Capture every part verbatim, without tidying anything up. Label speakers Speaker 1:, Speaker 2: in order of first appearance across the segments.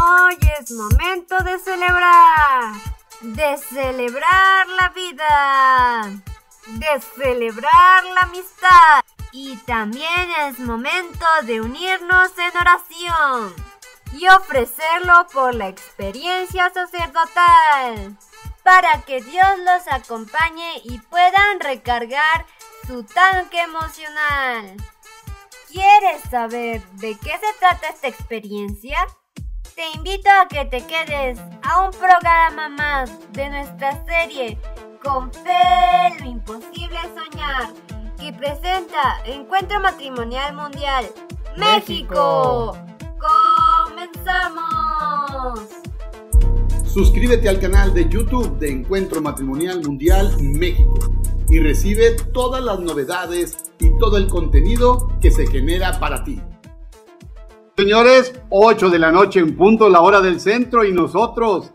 Speaker 1: Hoy es momento de celebrar, de celebrar la vida, de celebrar la amistad. Y también es momento de unirnos en oración y ofrecerlo por la experiencia sacerdotal, para que Dios los acompañe y puedan recargar su tanque emocional. ¿Quieres saber de qué se trata esta experiencia? Te invito a que te quedes a un programa más de nuestra serie Con Fe lo Imposible Soñar, que presenta Encuentro Matrimonial Mundial México. México. ¡Comenzamos!
Speaker 2: Suscríbete al canal de YouTube de Encuentro Matrimonial Mundial México y recibe todas las novedades y todo el contenido que se genera para ti. Señores, ocho de la noche en punto, la hora del centro, y nosotros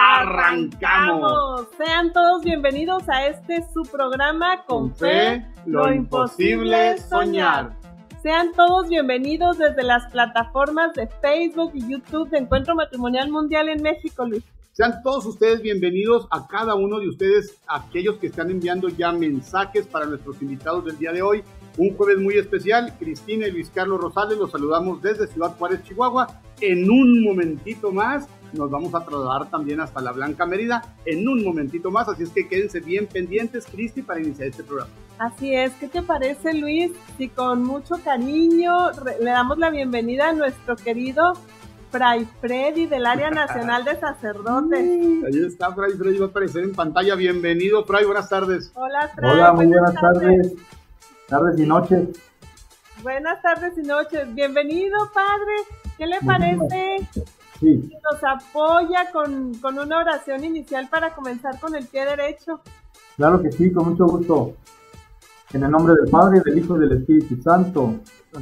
Speaker 2: arrancamos.
Speaker 3: Sean todos bienvenidos a este su programa Con, Con Fe,
Speaker 2: lo, lo imposible soñar.
Speaker 3: Sean todos bienvenidos desde las plataformas de Facebook y YouTube de Encuentro Matrimonial Mundial en México, Luis.
Speaker 2: Sean todos ustedes bienvenidos, a cada uno de ustedes, aquellos que están enviando ya mensajes para nuestros invitados del día de hoy. Un jueves muy especial. Cristina y Luis Carlos Rosales, los saludamos desde Ciudad Juárez, Chihuahua. En un momentito más nos vamos a trasladar también hasta la Blanca Mérida, en un momentito más, así es que quédense bien pendientes, Cristi, para iniciar este programa.
Speaker 3: Así es, ¿qué te parece, Luis? Si con mucho cariño le damos la bienvenida a nuestro querido Fray Freddy del Área Nacional de Sacerdotes.
Speaker 2: Ahí está Fray Freddy, va a aparecer en pantalla. Bienvenido, Fray, buenas tardes.
Speaker 3: Hola, Fray.
Speaker 4: Hola, muy buenas, buenas tardes. tardes. Tardes y noches.
Speaker 3: Buenas tardes y noches. Bienvenido, padre. ¿Qué le parece
Speaker 4: sí.
Speaker 3: si nos apoya con, con una oración inicial para comenzar con el pie derecho?
Speaker 4: Claro que sí, con mucho gusto. En el nombre del Padre, del Hijo y del Espíritu Santo.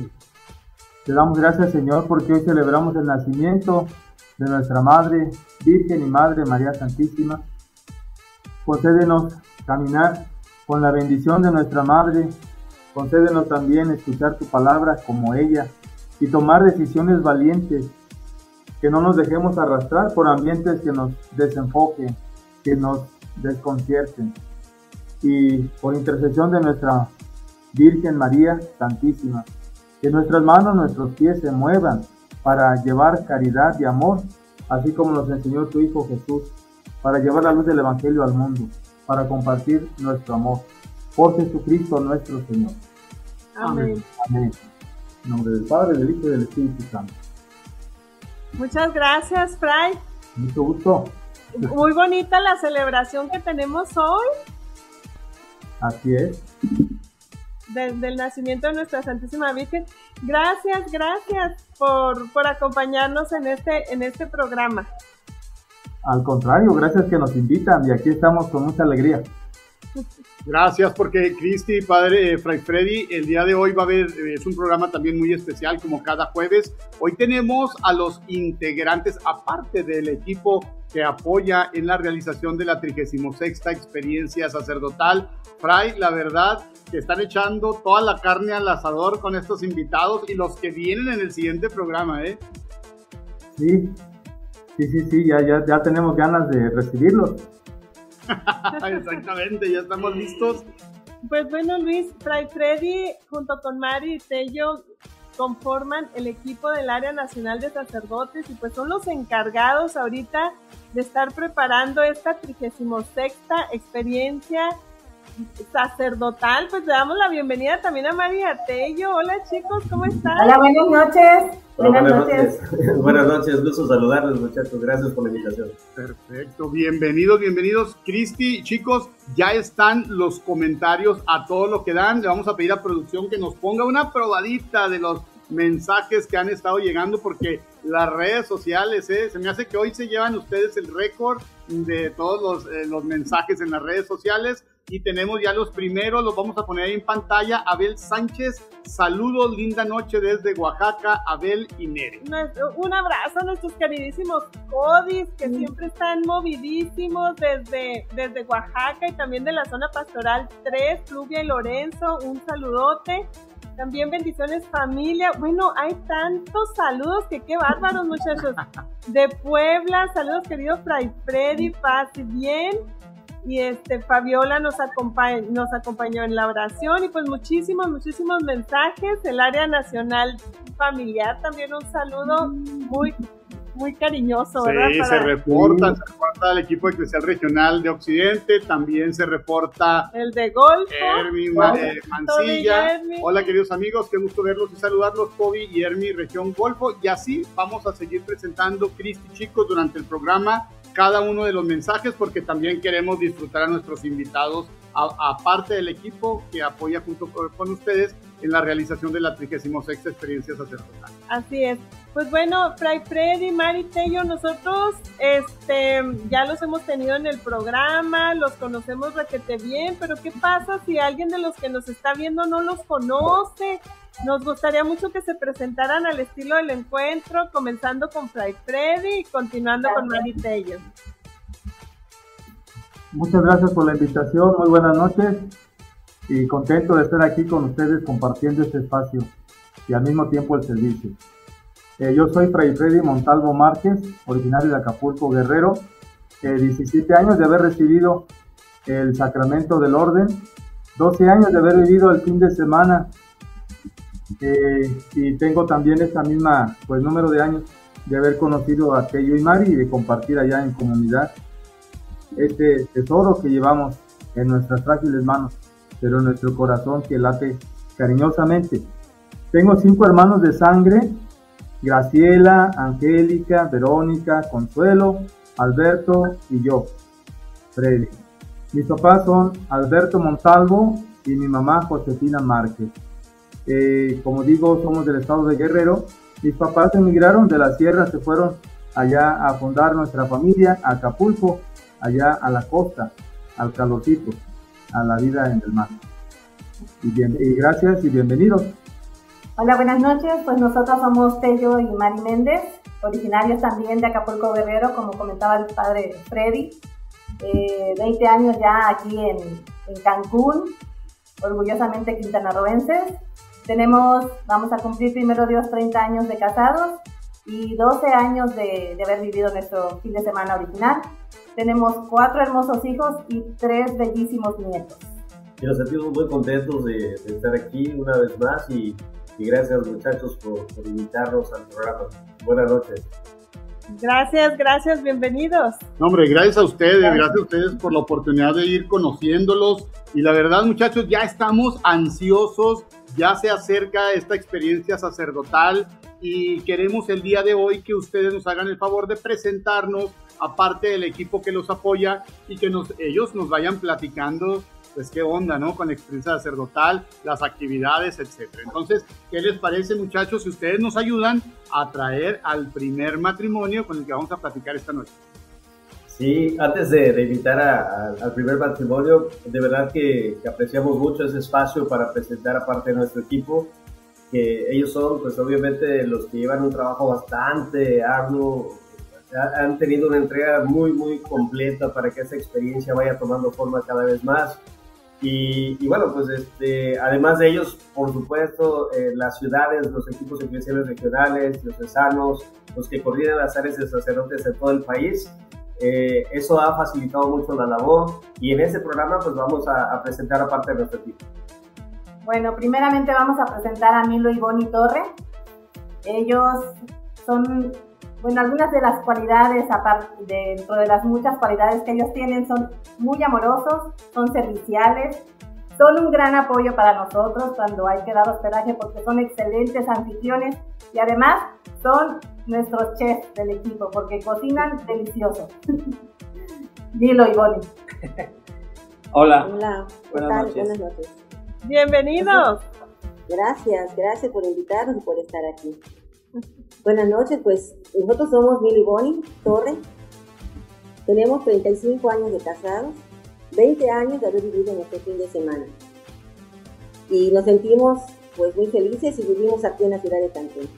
Speaker 4: Te damos gracias, Señor, porque hoy celebramos el nacimiento de nuestra Madre, Virgen y Madre María Santísima. Concédenos caminar con la bendición de nuestra Madre. Concédenos también escuchar tu palabra como ella y tomar decisiones valientes, que no nos dejemos arrastrar por ambientes que nos desenfoquen, que nos desconcierten. Y por intercesión de nuestra Virgen María Santísima, que nuestras manos, nuestros pies se muevan para llevar caridad y amor, así como nos enseñó tu Hijo Jesús, para llevar la luz del Evangelio al mundo, para compartir nuestro amor. Por Jesucristo nuestro Señor.
Speaker 3: Amén.
Speaker 4: Amén. En nombre del Padre, del Hijo y del Espíritu Santo.
Speaker 3: Muchas gracias, Fray.
Speaker 4: Mucho gusto.
Speaker 3: Muy bonita la celebración que tenemos hoy.
Speaker 4: Así es.
Speaker 3: Desde el nacimiento de nuestra Santísima Virgen. Gracias, gracias por, por acompañarnos en este, en este programa.
Speaker 4: Al contrario, gracias que nos invitan y aquí estamos con mucha alegría.
Speaker 2: Gracias, porque Cristi, padre eh, Fray Freddy, el día de hoy va a haber, eh, es un programa también muy especial como cada jueves. Hoy tenemos a los integrantes, aparte del equipo que apoya en la realización de la trigésima sexta experiencia sacerdotal. Fray, la verdad que están echando toda la carne al asador con estos invitados y los que vienen en el siguiente programa, ¿eh?
Speaker 4: Sí, sí, sí, sí, ya, ya, ya tenemos ganas de recibirlos.
Speaker 2: Exactamente, ya estamos listos.
Speaker 3: Pues bueno, Luis, Fray Freddy junto con Mari y Tello conforman el equipo del Área Nacional de Sacerdotes y pues son los encargados ahorita de estar preparando esta trigésima sexta experiencia sacerdotal. Pues le damos la bienvenida también a Mari y a Tello. Hola, chicos, ¿cómo están?
Speaker 5: Hola, buenas noches.
Speaker 6: Buenas, buenas noches. noches. Buenas noches, gusto saludarles, muchachos. Gracias por la invitación.
Speaker 2: Perfecto, bienvenidos, bienvenidos. Cristi, chicos, ya están los comentarios a todo lo que dan. Le vamos a pedir a producción que nos ponga una probadita de los mensajes que han estado llegando, porque las redes sociales, eh, se me hace que hoy se llevan ustedes el récord de todos los, eh, los mensajes en las redes sociales. Y tenemos ya los primeros, los vamos a poner ahí en pantalla. Abel Sánchez, saludos, linda noche desde Oaxaca, Abel y Nere.
Speaker 3: Un abrazo a nuestros queridísimos Codis, que mm. siempre están movidísimos desde, desde Oaxaca y también de la zona pastoral tres, Pluvia y Lorenzo, un saludote. También bendiciones familia. Bueno, hay tantos saludos que qué bárbaros, muchachos. De Puebla, saludos querido Fray Freddy, paz y bien. Y este Fabiola nos acompañó, nos acompañó en la oración y pues muchísimos, muchísimos mensajes. El área nacional familiar también un saludo muy, muy cariñoso, ¿verdad?
Speaker 2: Sí,
Speaker 3: Para...
Speaker 2: se reporta, se reporta el equipo eclesial regional de Occidente, también se reporta
Speaker 3: el de Golfo,
Speaker 2: Hermi Ma eh, Mancilla.
Speaker 3: Hermi.
Speaker 2: Hola queridos amigos, qué gusto verlos y saludarlos, Toby y Hermi, región Golfo. Y así vamos a seguir presentando, Cristi, chicos, durante el programa cada uno de los mensajes, porque también queremos disfrutar a nuestros invitados, aparte del equipo que apoya junto con ustedes en la realización de la trigésima sexta experiencia sacerdotal.
Speaker 3: Así es. Pues bueno, Fray Freddy, Mari Tello, nosotros este, ya los hemos tenido en el programa, los conocemos requete bien, pero ¿qué pasa si alguien de los que nos está viendo no los conoce? Nos gustaría mucho que se presentaran al estilo del encuentro, comenzando con Fray Freddy y continuando con Mari Tello.
Speaker 4: Muchas gracias por la invitación, muy buenas noches y contento de estar aquí con ustedes compartiendo este espacio y al mismo tiempo el servicio. Eh, yo soy Fray Freddy Montalvo Márquez, originario de Acapulco, Guerrero, eh, diecisiete años de haber recibido el sacramento del orden, doce años de haber vivido el fin de semana eh, y tengo también esta misma pues número de años de haber conocido a Tello y Mari y de compartir allá en comunidad este tesoro que llevamos en nuestras frágiles manos, pero en nuestro corazón que late cariñosamente. Tengo cinco hermanos de sangre: Graciela, Angélica, Verónica, Consuelo, Alberto y yo, Freddy. Mis papás son Alberto Montalvo y mi mamá Josefina Márquez. Eh, como digo, somos del estado de Guerrero. Mis papás emigraron de la sierra, se fueron allá a fundar nuestra familia, a Acapulco, allá a la costa, al calorcito, a la vida en el mar. Y, bien, y gracias y bienvenidos.
Speaker 5: Hola, buenas noches. Pues nosotros somos Tello y Mari Méndez, originarios también de Acapulco, Guerrero, como comentaba el padre Freddy. Eh, veinte años ya aquí en, en Cancún, orgullosamente quintanarroenses. Tenemos, vamos a cumplir primero Dios treinta años de casados y doce años de, de haber vivido nuestro fin de semana original. Tenemos cuatro hermosos hijos y tres bellísimos nietos.
Speaker 6: Y nos sentimos muy contentos de, de estar aquí una vez más y, y gracias muchachos por, por invitarnos al programa. Buenas noches.
Speaker 3: Gracias, gracias, bienvenidos.
Speaker 2: No, hombre, gracias a ustedes, gracias a ustedes por la oportunidad de ir conociéndolos. Y la verdad, muchachos, ya estamos ansiosos, ya se acerca esta experiencia sacerdotal y queremos el día de hoy que ustedes nos hagan el favor de presentarnos, aparte del equipo que los apoya, y que nos, ellos nos vayan platicando pues qué onda, ¿no? Con la experiencia sacerdotal, las actividades, etcétera. Entonces, ¿qué les parece, muchachos, si ustedes nos ayudan a traer al primer matrimonio con el que vamos a platicar esta noche?
Speaker 6: Sí, antes de, de invitar a, a, al primer matrimonio, de verdad que, que apreciamos mucho ese espacio para presentar a parte de nuestro equipo, que ellos son, pues obviamente, los que llevan un trabajo bastante arduo, han tenido una entrega muy, muy completa para que esa experiencia vaya tomando forma cada vez más. Y, y bueno, pues este, además de ellos, por supuesto, eh, las ciudades, los equipos eclesiales regionales, los diocesanos, los que coordinan las áreas de sacerdotes en todo el país, eh, eso ha facilitado mucho la labor y en este programa pues vamos a, a presentar a parte de nuestro equipo.
Speaker 5: Bueno, primeramente vamos a presentar a Milo y Bonnie Torre. Ellos son... Bueno, algunas de las cualidades, aparte dentro de las muchas cualidades que ellos tienen, son muy amorosos, son serviciales, son un gran apoyo para nosotros cuando hay que dar hospedaje porque son excelentes anfitriones y además son nuestros chefs del equipo porque cocinan delicioso. Milo y Bonnie.
Speaker 7: Hola.
Speaker 8: Hola,
Speaker 7: buenas
Speaker 8: tal?
Speaker 7: noches.
Speaker 8: Buenas noches.
Speaker 3: Bienvenidos.
Speaker 8: Gracias, gracias por invitarnos y por estar aquí. Buenas noches, pues nosotros somos Milo y Bonnie Torre, tenemos treinta y cinco años de casados, veinte años de haber vivido nuestro fin de semana y nos sentimos pues muy felices y vivimos aquí en la ciudad de Cancún.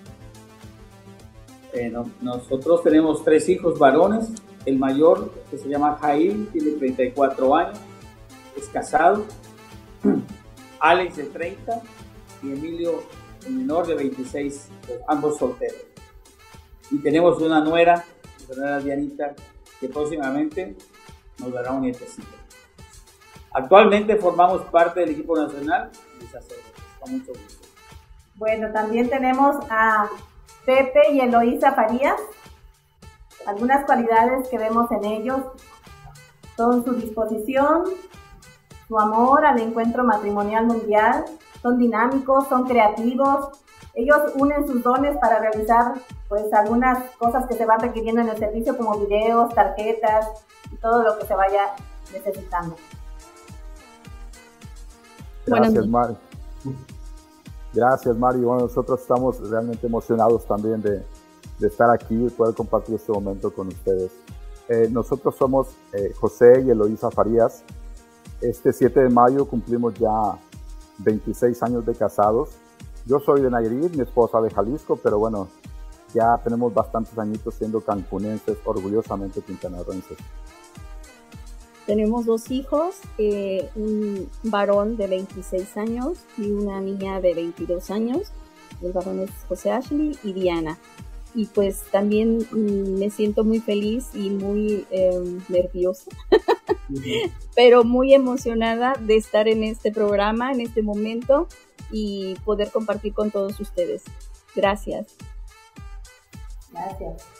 Speaker 7: Eh, no, nosotros tenemos tres hijos varones, el mayor que se llama Jair, tiene treinta y cuatro años, es casado, Alex de treinta y Emilio, el menor, de veintiséis, pues, ambos solteros. Y tenemos una nuera, la nuera Dianita, que próximamente nos dará un nietecito. Actualmente formamos parte del equipo nacional de sacerdotes, con mucho gusto.
Speaker 5: Bueno, también tenemos a Pepe y Eloísa Farías. Algunas cualidades que vemos en ellos son su disposición, su amor al encuentro matrimonial mundial, son dinámicos, son creativos. Ellos unen sus dones para realizar pues algunas cosas que se van requiriendo en el servicio, como videos, tarjetas y todo lo que se vaya necesitando.
Speaker 9: Gracias, Mari. Gracias, Mari. Bueno, nosotros estamos realmente emocionados también de, de estar aquí y poder compartir este momento con ustedes. Eh, nosotros somos eh, José y Eloísa Farías. Este siete de mayo cumplimos ya veintiséis años de casados. Yo soy de Nayarit, mi esposa de Jalisco, pero bueno, ya tenemos bastantes añitos siendo cancunenses, orgullosamente quintanarroenses.
Speaker 10: Tenemos dos hijos, eh, un varón de veintiséis años y una niña de veintidós años. El varón es José Ashley y Diana. Y pues también mm, me siento muy feliz y muy eh, nerviosa, pero muy emocionada de estar en este programa, en este momento, y poder compartir con todos ustedes. Gracias.
Speaker 5: Gracias.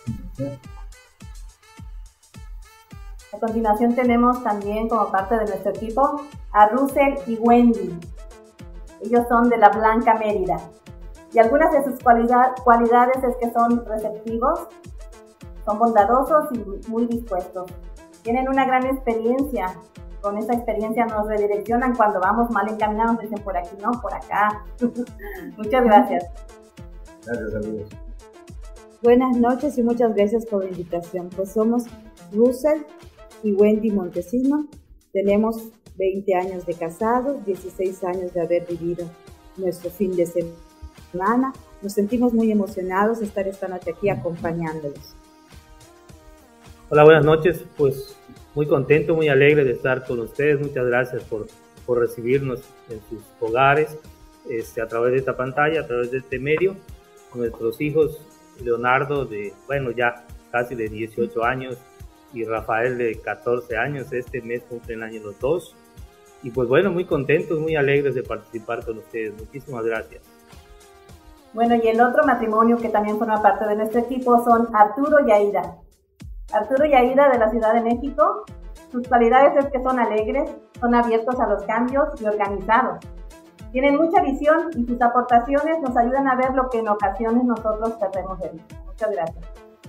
Speaker 5: A continuación tenemos también como parte de nuestro equipo a Russell y Wendy. Ellos son de la Blanca Mérida. Y algunas de sus cualidad, cualidades es que son receptivos, son bondadosos y muy dispuestos. Tienen una gran experiencia. Con esa experiencia nos redireccionan cuando vamos mal encaminados, dicen por aquí, no, por acá. Muchas gracias.
Speaker 6: Gracias, amigos.
Speaker 11: Buenas noches y muchas gracias por la invitación. Pues somos Russell y Wendy Montesino. Tenemos veinte años de casados, dieciséis años de haber vivido nuestro fin de semana. Nos sentimos muy emocionados de estar esta noche aquí acompañándolos.
Speaker 12: Hola, buenas noches. Pues muy contento, muy alegre de estar con ustedes. Muchas gracias por, por recibirnos en sus hogares, este, a través de esta pantalla, a través de este medio, con nuestros hijos Leonardo, de, bueno, ya casi de dieciocho años, y Rafael, de catorce años. Este mes cumplen años los dos. Y pues bueno, muy contentos, muy alegres de participar con ustedes. Muchísimas gracias.
Speaker 5: Bueno, y el otro matrimonio que también forma parte de nuestro equipo son Arturo y Aida. Arturo y Aida, de la Ciudad de México. Sus cualidades es que son alegres, son abiertos a los cambios y organizados. Tienen mucha visión y sus aportaciones nos ayudan a ver lo que en ocasiones nosotros perdemos de vista. Muchas gracias.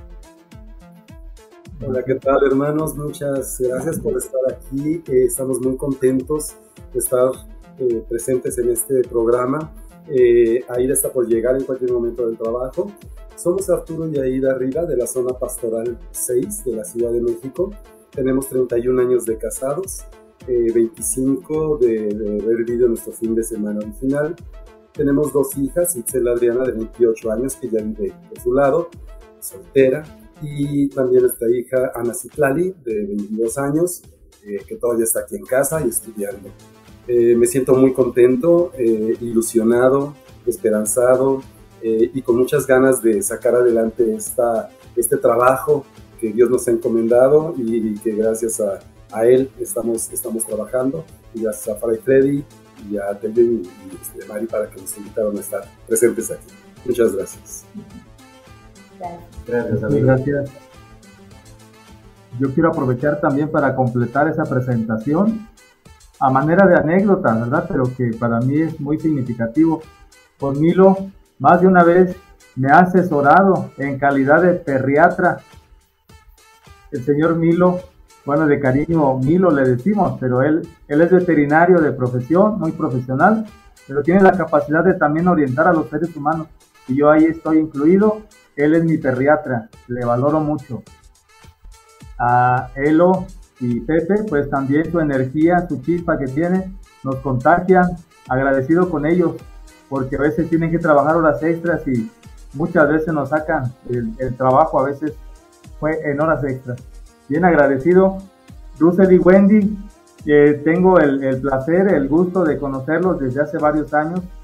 Speaker 13: Hola, ¿qué tal, hermanos? Muchas gracias por estar aquí. Eh, estamos muy contentos de estar eh, presentes en este programa. Eh, Aida está por llegar en cualquier momento del trabajo. Somos Arturo y Aida Riva, de la zona pastoral seis de la Ciudad de México. Tenemos treinta y un años de casados, eh, veinticinco de, de haber vivido nuestro fin de semana original. Tenemos dos hijas, Itzel Adriana, de veintiocho años, que ya vive de su lado, soltera. Y también nuestra hija Ana Citlali, de veintidós años, eh, que todavía está aquí en casa y estudiando. Eh, me siento muy contento, eh, ilusionado, esperanzado eh, y con muchas ganas de sacar adelante esta, este trabajo que Dios nos ha encomendado y, y que gracias a, a Él estamos, estamos trabajando. Y gracias a Fray Freddy y a Telvin y, y este, Mari para que nos invitaron a estar presentes aquí. Muchas gracias.
Speaker 6: Gracias,
Speaker 4: amigo. Gracias. Yo quiero aprovechar también para completar esa presentación a manera de anécdota, ¿verdad? Pero que para mí es muy significativo. Con Milo, más de una vez me ha asesorado en calidad de perriatra. El señor Milo, bueno, de cariño Milo le decimos, pero él, él es veterinario de profesión, muy profesional, pero tiene la capacidad de también orientar a los seres humanos. Y yo ahí estoy incluido. Él es mi perriatra, le valoro mucho. A Elo y Pepe, pues también su energía, su chispa que tiene, nos contagian. Agradecido con ellos, porque a veces tienen que trabajar horas extras y muchas veces nos sacan el, el trabajo, a veces fue en horas extras. Bien agradecido. Russell y Wendy, eh, tengo el, el placer, el gusto de conocerlos desde hace varios años.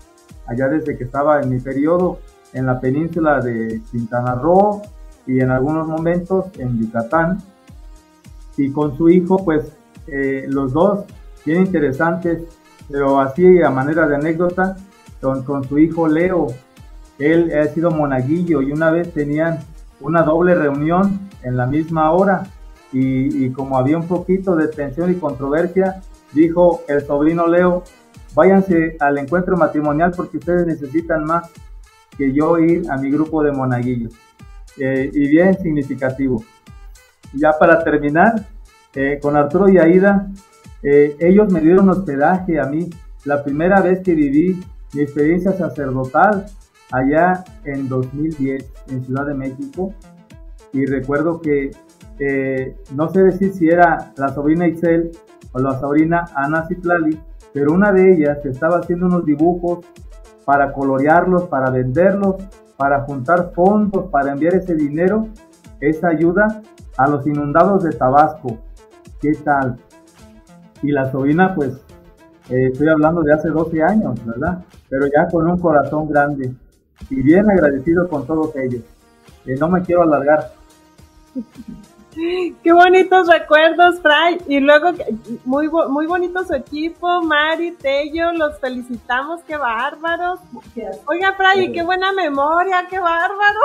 Speaker 4: allá desde que estaba en mi periodo en la península de Quintana Roo y en algunos momentos en Yucatán. Y con su hijo, pues eh, los dos bien interesantes, pero así a manera de anécdota, con, con su hijo Leo. Él ha sido monaguillo y una vez tenían una doble reunión en la misma hora y, y como había un poquito de tensión y controversia, dijo el sobrino Leo, váyanse al encuentro matrimonial porque ustedes necesitan más que yo ir a mi grupo de monaguillos. Eh, y bien significativo. Ya para terminar, eh, con Arturo y Aida, eh, ellos me dieron hospedaje a mí, la primera vez que viví mi experiencia sacerdotal allá en dos mil diez en Ciudad de México, y recuerdo que eh, no sé decir si era la sobrina Itzel o la sobrina Ana Citlali, pero una de ellas estaba haciendo unos dibujos para colorearlos, para venderlos, para juntar fondos, para enviar ese dinero, esa ayuda a los inundados de Tabasco. ¿Qué tal? Y la sobrina, pues, eh, estoy hablando de hace doce años, ¿verdad? Pero ya con un corazón grande y bien agradecido con todos ellos. Eh, no me quiero alargar.
Speaker 3: Qué bonitos recuerdos, Fray. Y luego, muy, muy bonito su equipo, Mari, Tello, los felicitamos, qué bárbaros. Oiga, Fray, qué buena memoria, qué bárbaro.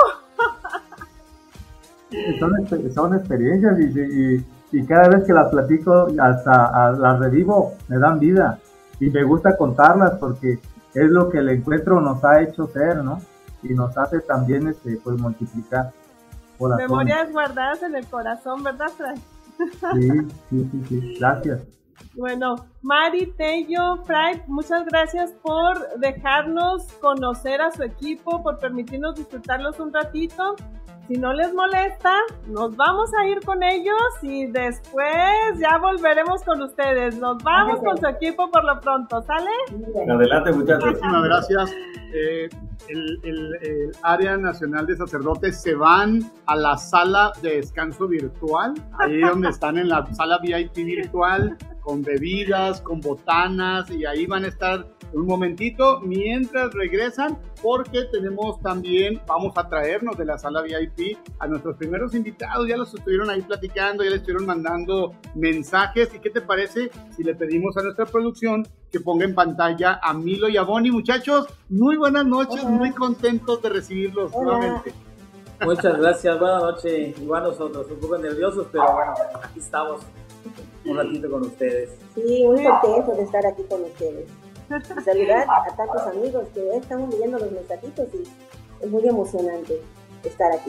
Speaker 4: Son, son experiencias y, y, y cada vez que las platico, hasta a, las revivo, me dan vida. Y me gusta contarlas porque es lo que el encuentro nos ha hecho ser, ¿no? Y nos hace también este, pues, multiplicar. Corazón.
Speaker 3: Memorias guardadas en el corazón, ¿verdad, Fray?
Speaker 4: Sí, sí, sí, sí, gracias.
Speaker 3: Bueno, Mari, Tello, Fray, muchas gracias por dejarnos conocer a su equipo, por permitirnos disfrutarlos un ratito. Si no les molesta, nos vamos a ir con ellos y después ya volveremos con ustedes. Nos vamos con su equipo por lo pronto, ¿sale?
Speaker 6: Adelante, muchachos.
Speaker 2: Muchísimas gracias. Eh, el, el, el área nacional de sacerdotes se van a la sala de descanso virtual, ahí donde están en la sala V I P virtual, con bebidas, con botanas, y ahí van a estar un momentito mientras regresan, porque tenemos también, vamos a traernos de la sala V I P a nuestros primeros invitados. Ya los estuvieron ahí platicando, ya les estuvieron mandando mensajes. ¿Y qué te parece si le pedimos a nuestra producción que ponga en pantalla a Milo y a Bonnie? Muchachos, muy buenas noches. Hola. Muy contentos de recibirlos. Hola. Nuevamente.
Speaker 7: Muchas gracias, buenas noches. Igual nosotros, un poco nerviosos, pero bueno, aquí estamos un ratito con ustedes.
Speaker 8: Sí, muy contentos de estar aquí con ustedes. Y saludar a tantos amigos que ya estamos leyendo los mensajitos y es muy emocionante estar aquí.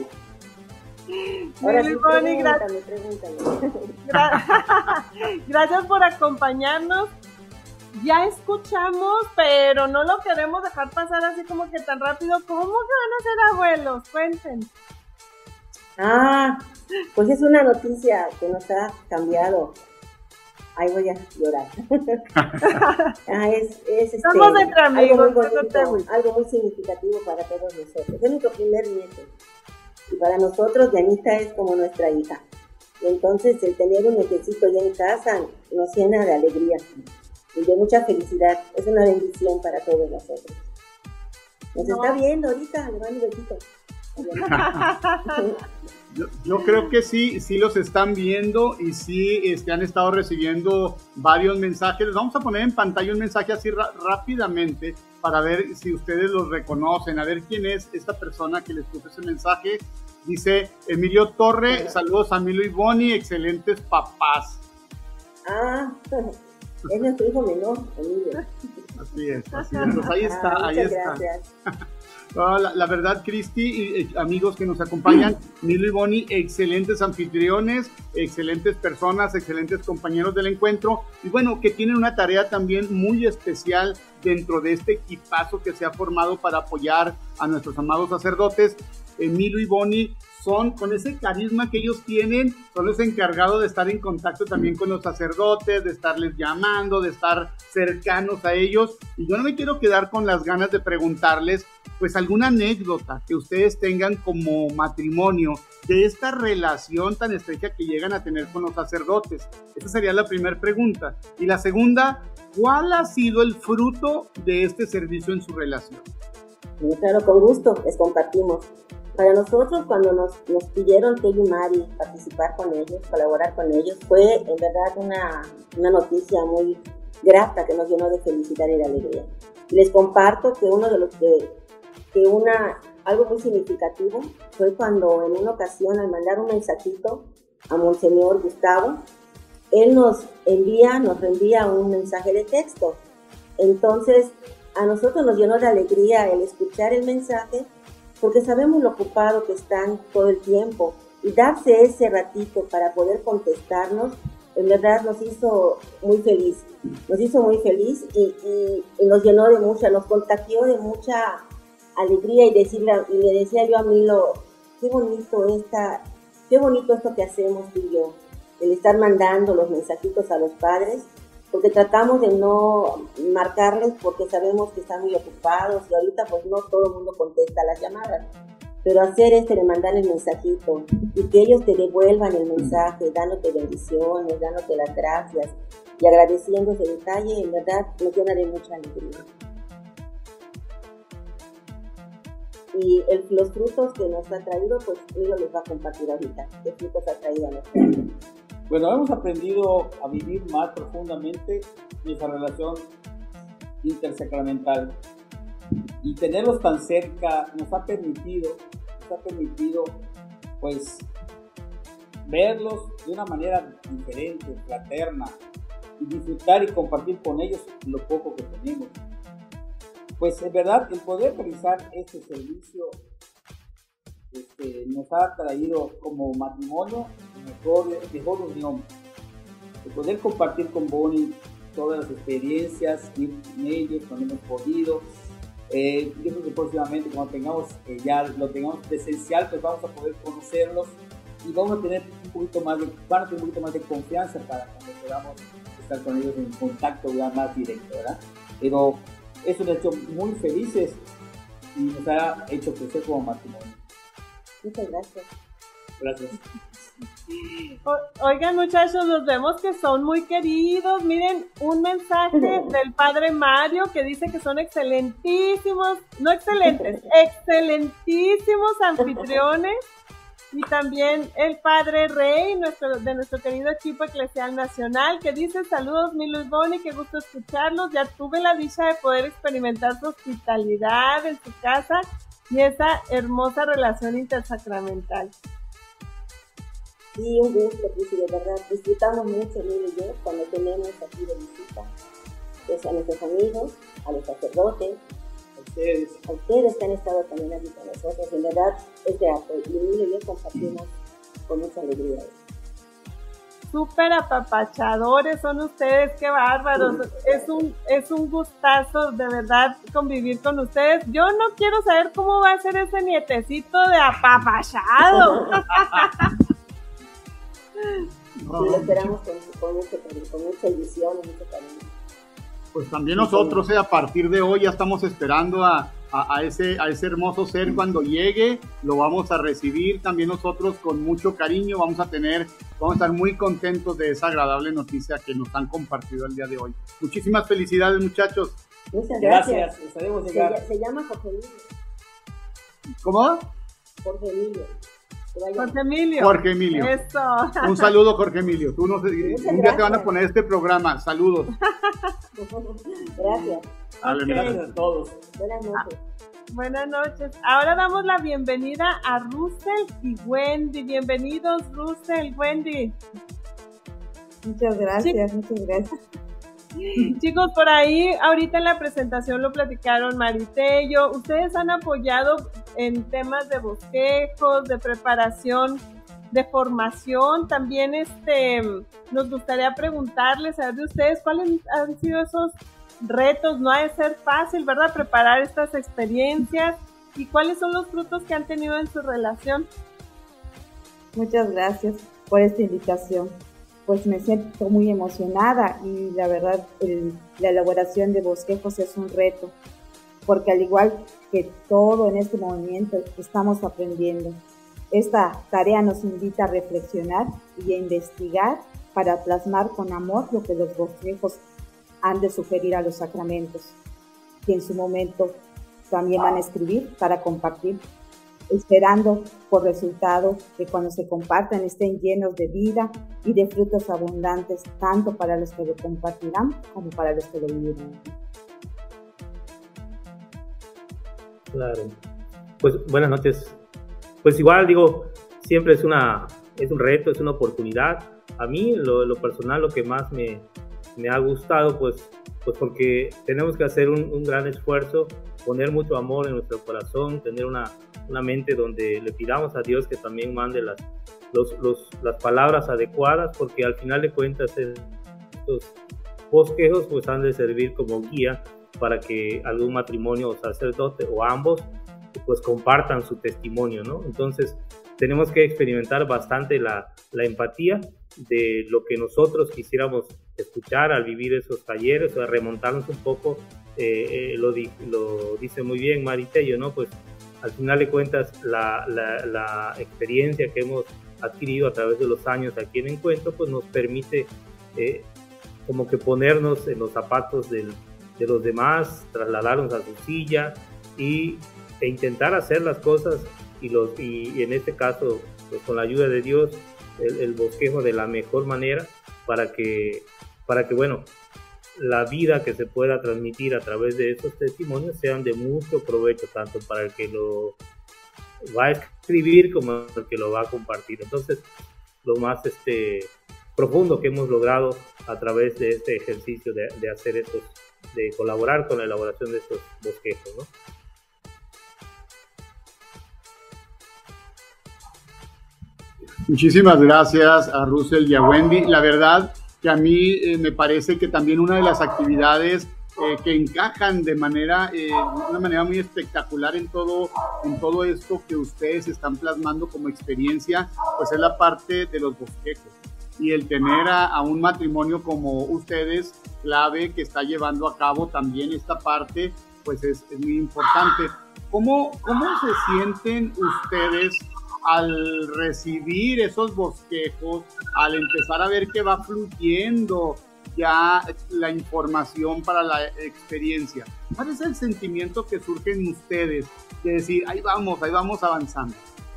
Speaker 8: Ahora sí,
Speaker 3: Bonnie,
Speaker 8: pregúntame, pregúntame.
Speaker 3: Gracias por acompañarnos. Ya escuchamos, pero no lo queremos dejar pasar así como que tan rápido. ¿Cómo que van a ser abuelos? Cuenten.
Speaker 8: Ah, pues es una noticia que nos ha cambiado. Ahí voy a llorar. ah, es, es este,
Speaker 3: Somos entre amigos,
Speaker 8: algo muy bonito, algo muy significativo para todos nosotros. Es nuestro primer nieto. Y para nosotros, Dianita es como nuestra hija. Y entonces, el tener un nietecito ya en casa nos llena de alegría y de mucha felicidad. Es una bendición para todos nosotros. Nos no. está viendo ahorita, le mando un besito.
Speaker 2: Yo, yo creo que sí, sí los están viendo y sí este, han estado recibiendo varios mensajes. Les vamos a poner en pantalla un mensaje así rápidamente para ver si ustedes los reconocen, a ver quién es esta persona que les puso ese mensaje. Dice Emilio Torre, saludos a Milo y Bonnie, excelentes papás.
Speaker 8: Ah, es nuestro hijo menor, Emilio.
Speaker 2: Así es, así es. Pues ahí está,
Speaker 8: ah,
Speaker 2: ahí está.
Speaker 8: Gracias.
Speaker 2: No, la, la verdad, Cristi y eh, amigos que nos acompañan, Milo y Bonnie, excelentes anfitriones, excelentes personas, excelentes compañeros del encuentro, y bueno, que tienen una tarea también muy especial dentro de este equipazo que se ha formado para apoyar a nuestros amados sacerdotes. eh, Milo y Bonnie son, con ese carisma que ellos tienen, son los encargados de estar en contacto también con los sacerdotes, de estarles llamando, de estar cercanos a ellos, y yo no me quiero quedar con las ganas de preguntarles pues alguna anécdota que ustedes tengan como matrimonio de esta relación tan estrecha que llegan a tener con los sacerdotes. Esa sería la primera pregunta. Y la segunda, ¿Cuál ha sido el fruto de este servicio en su relación?
Speaker 8: Muy claro, con gusto les compartimos. Para nosotros, cuando nos, nos pidieron Tello y Mari participar con ellos, colaborar con ellos, fue en verdad una, una noticia muy grata que nos llenó de felicidad y de alegría. Y les comparto que uno de los que, que una, algo muy significativo fue cuando en una ocasión, al mandar un mensajito a Monseñor Gustavo, él nos envía, nos reenvía un mensaje de texto. Entonces, a nosotros nos llenó de alegría el escuchar el mensaje, porque sabemos lo ocupado que están todo el tiempo, y darse ese ratito para poder contestarnos, en verdad nos hizo muy feliz, nos hizo muy feliz y, y, y nos llenó de mucha, nos contagió de mucha alegría, y decirle, y le decía yo a Milo, qué bonito esta, qué bonito esto que hacemos tú y yo, el estar mandando los mensajitos a los padres, porque tratamos de no marcarles porque sabemos que están muy ocupados y ahorita pues no todo el mundo contesta las llamadas, pero hacer este de mandar el mensajito y que ellos te devuelvan el mensaje dándote bendiciones, dándote las gracias y agradeciendo ese detalle, en verdad nos llena de mucha alegría. Y el, los frutos que nos ha traído, pues Milo les va a compartir ahorita qué frutos ha traído a nuestra vida.
Speaker 7: Bueno, hemos aprendido a vivir más profundamente nuestra relación intersacramental, y tenerlos tan cerca nos ha permitido, nos ha permitido pues verlos de una manera diferente, fraterna, y disfrutar y compartir con ellos lo poco que tenemos. Pues en verdad el poder realizar este servicio Este, nos ha traído como matrimonio mejor, mejor unión, de poder compartir con Bonnie todas las experiencias, ir con ellos cuando hemos podido. Eh, yo creo que próximamente cuando tengamos, eh, ya lo tengamos presencial, pues vamos a poder conocerlos y vamos a tener un poquito más de, van a tener un poquito más de confianza para cuando podamos estar con ellos en contacto ya más directo, ¿verdad? Pero eso nos ha hecho muy felices y nos ha hecho crecer como matrimonio.
Speaker 8: Muchas gracias.
Speaker 7: Gracias.
Speaker 3: O, oigan muchachos, los vemos que son muy queridos. Miren, un mensaje del padre Mario que dice que son excelentísimos, no excelentes, excelentísimos anfitriones. Y también el padre Rey, nuestro, de nuestro querido equipo eclesial nacional, que dice: saludos Milo y Bonnie, qué gusto escucharlos. Ya tuve la dicha de poder experimentar su hospitalidad en su casa y esa hermosa relación intersacramental.
Speaker 8: Sí, un gusto, Cristi, de verdad. Disfrutamos mucho, Milo y yo, cuando tenemos aquí de visita pues, a nuestros amigos, a los sacerdotes, a ustedes, a ustedes que han estado también aquí con nosotros. En verdad, es grato. Y Milo y yo compartimos con mucha alegría.
Speaker 3: Súper apapachadores son ustedes, qué bárbaros. Es un, es un gustazo de verdad convivir con ustedes. Yo no quiero saber cómo va a ser ese nietecito de apapachado.
Speaker 8: Sí, lo esperamos con, con, mucho, con mucha ilusión y mucho cariño.
Speaker 2: Pues también nosotros, eh, a partir de hoy ya estamos esperando a, a, a, ese, a ese hermoso ser cuando llegue, lo vamos a recibir también nosotros con mucho cariño, vamos a tener, vamos a estar muy contentos de esa agradable noticia que nos han compartido el día de hoy. Muchísimas felicidades, muchachos.
Speaker 8: Muchas gracias.
Speaker 7: Gracias, estaremos llegando.
Speaker 8: Se, se llama Jorge Emilio.
Speaker 2: ¿Cómo?
Speaker 8: Jorge Emilio.
Speaker 3: Jorge Emilio.
Speaker 2: Jorge Emilio.
Speaker 3: Eso.
Speaker 2: Un saludo, Jorge Emilio. Tú no sé, un día
Speaker 8: gracias.
Speaker 2: te van a poner este programa. Saludos.
Speaker 8: Gracias.
Speaker 2: Dale,
Speaker 7: Okay. Gracias a todos.
Speaker 8: Buenas noches.
Speaker 3: Buenas noches. Ahora damos la bienvenida a Russell y Wendy. Bienvenidos, Russell, Wendy.
Speaker 11: Muchas gracias, sí. muchas gracias.
Speaker 3: Chicos, por ahí ahorita en la presentación lo platicaron Maritello. Ustedes han apoyado en temas de bosquejos, de preparación, de formación. También este nos gustaría preguntarles, saber de ustedes cuáles han sido esos retos. No ha de ser fácil, ¿verdad?, preparar estas experiencias, y cuáles son los frutos que han tenido en su relación.
Speaker 11: Muchas gracias por esta invitación. Pues me siento muy emocionada y la verdad el, la elaboración de bosquejos es un reto, porque al igual que todo en este movimiento estamos aprendiendo. Esta tarea nos invita a reflexionar y a investigar para plasmar con amor lo que los bosquejos han de sugerir a los sacramentos, que en su momento también van a escribir para compartir, esperando por resultado que cuando se compartan estén llenos de vida y de frutos abundantes, tanto para los que lo compartirán como para los que lo vivirán.
Speaker 12: Claro. Pues buenas noches. Pues igual digo, siempre es una es un reto, es una oportunidad. A mí, lo, lo personal, lo que más me, me ha gustado, pues, pues porque tenemos que hacer un, un gran esfuerzo, poner mucho amor en nuestro corazón, tener una, una mente donde le pidamos a Dios que también mande las, los, los, las palabras adecuadas, porque al final de cuentas estos bosquejos pues han de servir como guía para que algún matrimonio o sacerdote o ambos pues compartan su testimonio, ¿no? Entonces tenemos que experimentar bastante la, la empatía de lo que nosotros quisiéramos escuchar al vivir esos talleres, o a remontarnos un poco, eh, eh, lo, di, lo dice muy bien Maritello, ¿no? Pues al final de cuentas la, la, la experiencia que hemos adquirido a través de los años aquí en Encuentro, pues nos permite eh, como que ponernos en los zapatos del, de los demás, trasladarnos a su silla y, e intentar hacer las cosas y, los, y, y en este caso pues con la ayuda de Dios el, el bosquejo de la mejor manera para que, para que bueno, la vida que se pueda transmitir a través de estos testimonios sean de mucho provecho, tanto para el que lo va a escribir como el que lo va a compartir. Entonces, lo más este, profundo que hemos logrado a través de este ejercicio de, de hacer estos, de colaborar con la elaboración de estos bosquejos, ¿no?
Speaker 2: Muchísimas gracias a Russell y a Wendy. La verdad que a mí eh, me parece que también una de las actividades eh, que encajan de manera, eh, una manera muy espectacular en todo, en todo esto que ustedes están plasmando como experiencia, pues es la parte de los bosquejos. Y el tener a, a un matrimonio como ustedes, clave, que está llevando a cabo también esta parte, pues es, es muy importante. ¿Cómo, cómo se sienten ustedes al recibir esos bosquejos, al empezar a ver que va fluyendo ya la información para la experiencia? ¿Cuál es el sentimiento que surge en ustedes de decir, ahí vamos, ahí vamos avanzando?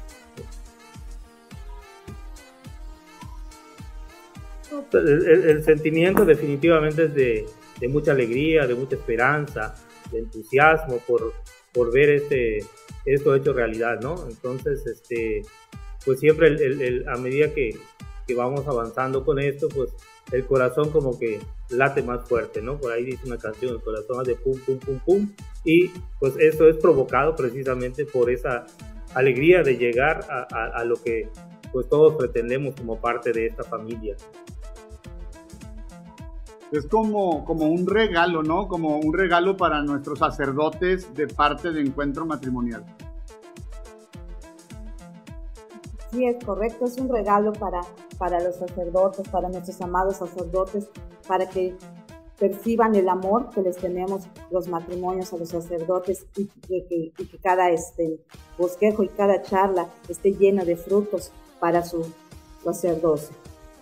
Speaker 12: El, el, el sentimiento definitivamente es de, de mucha alegría, de mucha esperanza, de entusiasmo por, por ver este, esto hecho realidad, ¿no? Entonces, este, pues siempre el, el, el, a medida que, que vamos avanzando con esto, pues el corazón como que late más fuerte, ¿no? Por ahí dice una canción, el corazón hace pum, pum, pum, pum, y pues eso es provocado precisamente por esa alegría de llegar a, a, a lo que pues todos pretendemos como parte de esta familia.
Speaker 2: Es como, como un regalo, ¿no? Como un regalo para nuestros sacerdotes de parte de Encuentro Matrimonial.
Speaker 11: Sí, es correcto, es un regalo para, para los sacerdotes, para nuestros amados sacerdotes, para que perciban el amor que les tenemos los matrimonios a los sacerdotes y que, que, y que cada este, bosquejo y cada charla esté lleno de frutos para su sacerdocio.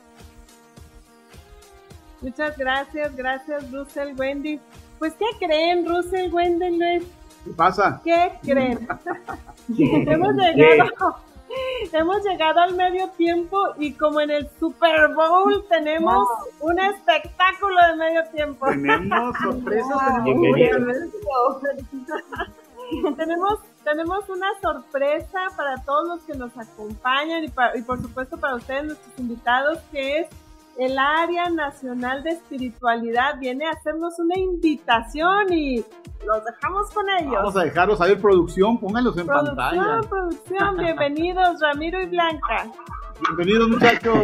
Speaker 3: Muchas gracias, gracias Russell, Wendy. Pues, ¿qué creen, Russell, Wendy, Luis?
Speaker 2: ¿Qué pasa?
Speaker 3: ¿Qué creen? hemos llegado, hemos llegado al medio tiempo y como en el Super Bowl tenemos wow. un espectáculo de medio tiempo.
Speaker 2: Tenemos sorpresas.
Speaker 3: Wow. tenemos, tenemos una sorpresa para todos los que nos acompañan y, para, y por supuesto para ustedes, nuestros invitados, que es el Área Nacional de Espiritualidad. Viene a hacernos una invitación y los dejamos con ellos.
Speaker 2: Vamos a dejarlos ahí, producción, pónganlos en
Speaker 3: producción,
Speaker 2: pantalla.
Speaker 3: Producción, bienvenidos Ramiro y Blanca.
Speaker 2: Bienvenidos muchachos.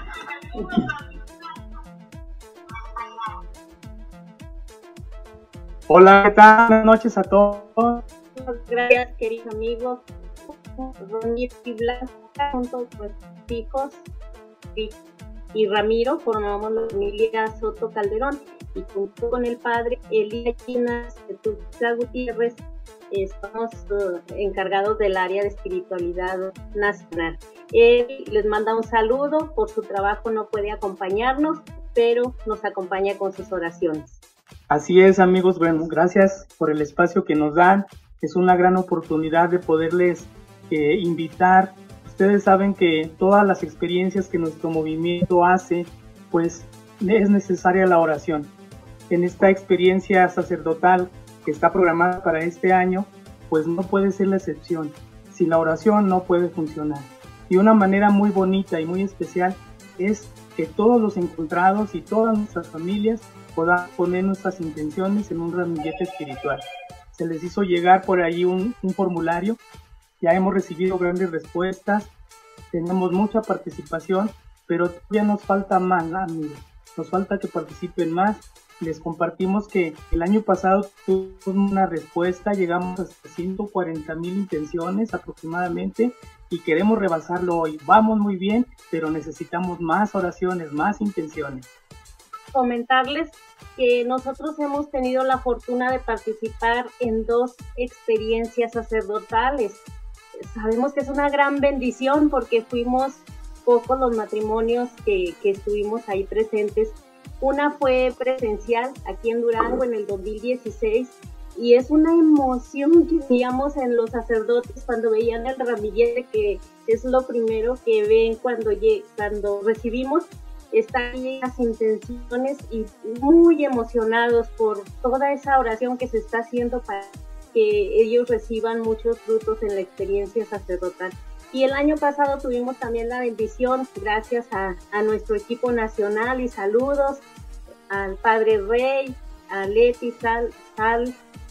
Speaker 14: Hola, ¿qué tal? Buenas noches a todos.
Speaker 15: Gracias, queridos amigos. Ramiro y Blanca, junto con sus hijos y y Ramiro, formamos la familia Soto Calderón y junto con el padre Elías Chinas Gutiérrez estamos uh, encargados del área de espiritualidad nacional. Él les manda un saludo, por su trabajo no puede acompañarnos, pero nos acompaña con sus oraciones.
Speaker 14: Así es, amigos, bueno, gracias por el espacio que nos dan. Es una gran oportunidad de poderles eh, invitar. Ustedes saben que todas las experiencias que nuestro movimiento hace, pues es necesaria la oración. En esta experiencia sacerdotal que está programada para este año, pues no puede ser la excepción. Sin la oración no puede funcionar. Y una manera muy bonita y muy especial es que todos los encontrados y todas nuestras familias puedan poner nuestras intenciones en un ramillete espiritual. Se les hizo llegar por ahí un, un formulario, ya hemos recibido grandes respuestas, tenemos mucha participación, pero todavía nos falta más, amigos, nos falta que participen más. Les compartimos que el año pasado tuvimos una respuesta, llegamos hasta ciento cuarenta mil intenciones aproximadamente y queremos rebasarlo hoy. Vamos muy bien, pero necesitamos más oraciones, más intenciones.
Speaker 15: Comentarles que nosotros hemos tenido la fortuna de participar en dos experiencias sacerdotales. Sabemos que es una gran bendición porque fuimos pocos los matrimonios que, que estuvimos ahí presentes. Una fue presencial aquí en Durango en el dos mil dieciséis y es una emoción que veíamos en los sacerdotes cuando veían el ramillete, que es lo primero que ven cuando, cuando recibimos. Están ahí las intenciones y muy emocionados por toda esa oración que se está haciendo para que ellos reciban muchos frutos en la experiencia sacerdotal. Y el año pasado tuvimos también la bendición, gracias a, a nuestro equipo nacional, y saludos al Padre Rey, a Leti, Sal, Sal,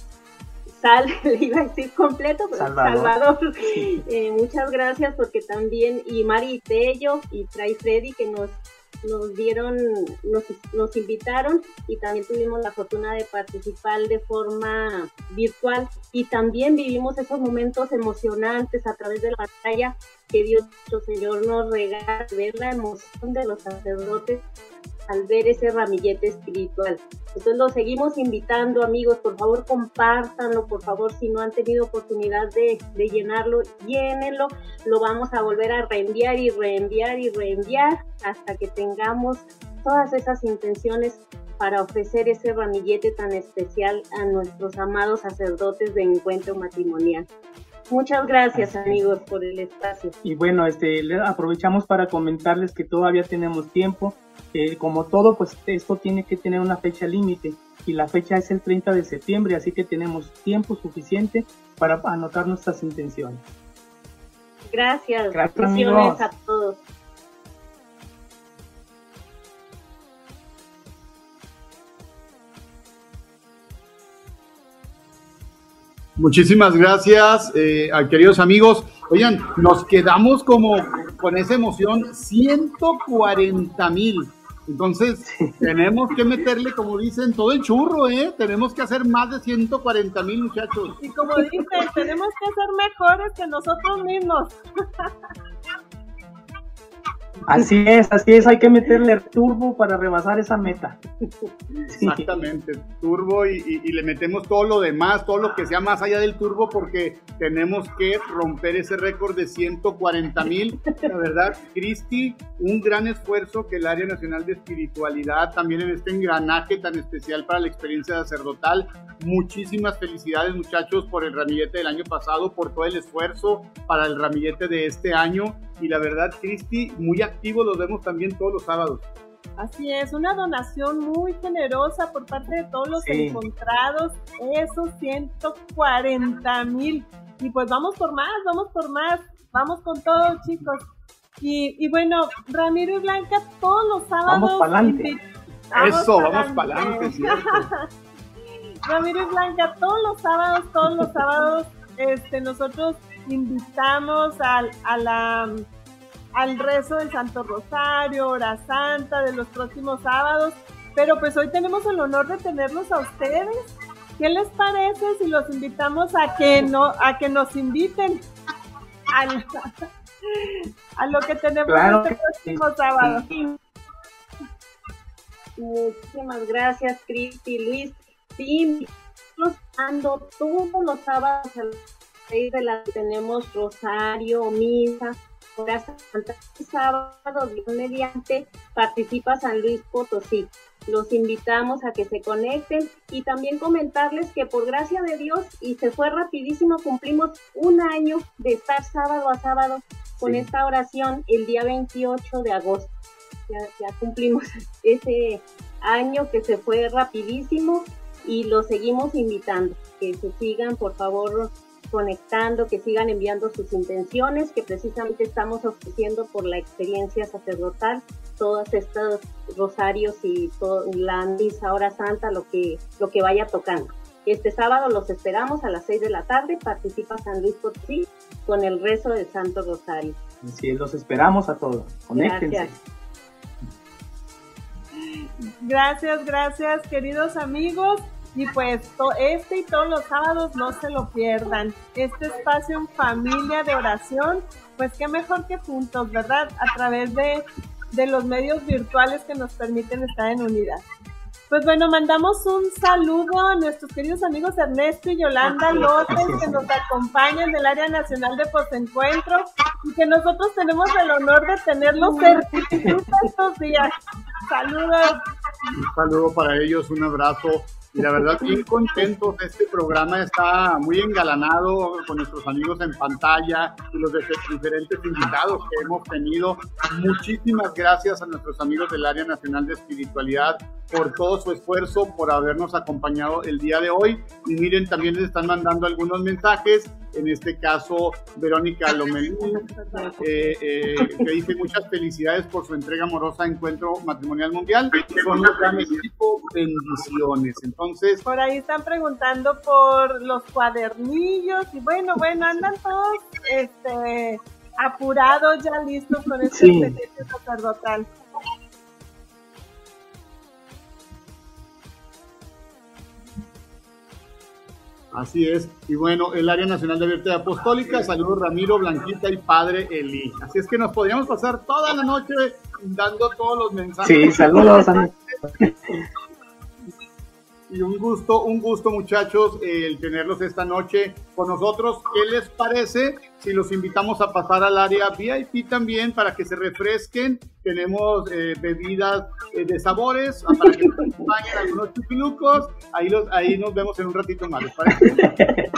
Speaker 15: Sal, le iba a decir completo, pero Salvador. Salvador. Sí. Eh, muchas gracias porque también, y Mari Tello y Fray Freddy que nos nos dieron, nos, nos invitaron, y también tuvimos la fortuna de participar de forma virtual, y también vivimos esos momentos emocionantes a través de la pantalla que Dios nuestro Señor nos regala, ver la emoción de los sacerdotes al ver ese ramillete espiritual. Entonces los seguimos invitando, amigos, por favor compártanlo, por favor, si no han tenido oportunidad de, de llenarlo, llénenlo, lo vamos a volver a reenviar y reenviar y reenviar hasta que tengamos todas esas intenciones para ofrecer ese ramillete tan especial a nuestros amados sacerdotes de encuentro matrimonial. Muchas gracias, amigos, por el espacio.
Speaker 14: Y bueno, este, aprovechamos para comentarles que todavía tenemos tiempo. Eh, como todo, pues esto tiene que tener una fecha límite, y la fecha es el treinta de septiembre, así que tenemos tiempo suficiente para anotar nuestras intenciones.
Speaker 15: Gracias.
Speaker 14: Gracias, amigos.
Speaker 15: A todos.
Speaker 2: Muchísimas gracias, eh, queridos amigos. Oigan, nos quedamos como con esa emoción, ciento cuarenta mil. Entonces, tenemos que meterle, como dicen, todo el churro, ¿eh? Tenemos que hacer más de ciento cuarenta mil, muchachos.
Speaker 3: Y como dicen, tenemos que ser mejores que nosotros mismos.
Speaker 14: Así es, así es, hay que meterle turbo para rebasar esa meta.
Speaker 2: Exactamente, turbo y, y, y le metemos todo lo demás, todo lo que sea más allá del turbo, porque tenemos que romper ese récord de ciento cuarenta mil. La verdad, Cristi, un gran esfuerzo que el Área Nacional de Espiritualidad, también en este engranaje tan especial para la experiencia sacerdotal. Muchísimas felicidades, muchachos, por el ramillete del año pasado, por todo el esfuerzo para el ramillete de este año. Y la verdad, Cristi, muy activo, los vemos también todos los sábados.
Speaker 3: Así es, una donación muy generosa por parte de todos los sí. encontrados, esos ciento cuarenta mil. Y pues vamos por más, vamos por más, vamos con todo, chicos. Y, y bueno, Ramiro y Blanca, todos los sábados...
Speaker 14: Vamos para adelante.
Speaker 2: Eso, vamos para adelante, cierto.
Speaker 3: Ramiro y Blanca, todos los sábados, todos los sábados, este, nosotros invitamos al, a la, al rezo del Santo Rosario, hora santa de los próximos sábados, pero pues hoy tenemos el honor de tenerlos a ustedes. ¿Qué les parece si los invitamos a que no, a que nos inviten al, a lo que tenemos
Speaker 14: claro,
Speaker 3: este próximo sábado?
Speaker 15: Muchísimas gracias, Cristi, Luis. Sí, nosotros ando todos los sábados a las seis de la tenemos rosario, misa, hora santa, sábado, Dios mediante, participa San Luis Potosí. Los invitamos a que se conecten y también comentarles que por gracia de Dios, y se fue rapidísimo, cumplimos un año de estar sábado a sábado con sí. esta oración el día veintiocho de agosto. Ya, ya cumplimos ese año que se fue rapidísimo y los seguimos invitando, que se sigan por favor conectando, que sigan enviando sus intenciones, que precisamente estamos ofreciendo por la experiencia sacerdotal todos estos rosarios y todo, la misa, hora santa, lo que, lo que vaya tocando. Este sábado los esperamos a las seis de la tarde, participa San Luis Potosí con el rezo del Santo Rosario.
Speaker 14: Sí, los esperamos a todos, conéctense.
Speaker 15: Gracias.
Speaker 3: Gracias, gracias, queridos amigos. Y pues este y todos los sábados no se lo pierdan. Este espacio en familia de oración, pues qué mejor que juntos, ¿verdad? A través de, de los medios virtuales que nos permiten estar en unidad. Pues bueno, mandamos un saludo a nuestros queridos amigos Ernesto y Yolanda López, que nos acompañan del área nacional de postencuentro y que nosotros tenemos el honor de tenerlos certificados estos días. Saludos.
Speaker 2: Un saludo para ellos, un abrazo. Y la verdad, bien contentos. Este programa está muy engalanado con nuestros amigos en pantalla y los diferentes invitados que hemos tenido. Muchísimas gracias a nuestros amigos del Área Nacional de Espiritualidad por todo su esfuerzo, por habernos acompañado el día de hoy. Y miren, también les están mandando algunos mensajes. En este caso, Verónica Lomelí, eh, eh, que dice muchas felicidades por su entrega amorosa a Encuentro Matrimonial Mundial. Son un gran equipo, bendiciones. Entonces,
Speaker 3: por ahí están preguntando por los cuadernillos y bueno, bueno, andan todos este, apurados, ya listos con este sí. ejercicio sacerdotal.
Speaker 2: Así es, y bueno, el Área Nacional de Libertad Apostólica, saludos Ramiro, Blanquita y Padre Eli. Así es que nos podríamos pasar toda la noche dando todos los mensajes.
Speaker 14: Sí, saludos.
Speaker 2: Y un gusto, un gusto muchachos, eh, el tenerlos esta noche con nosotros. ¿Qué les parece si los invitamos a pasar al área V I P también para que se refresquen? Tenemos eh, bebidas eh, de sabores para que nos acompañen algunos chupilucos. Ahí, los, ahí nos vemos en un ratito más, ¿les parece?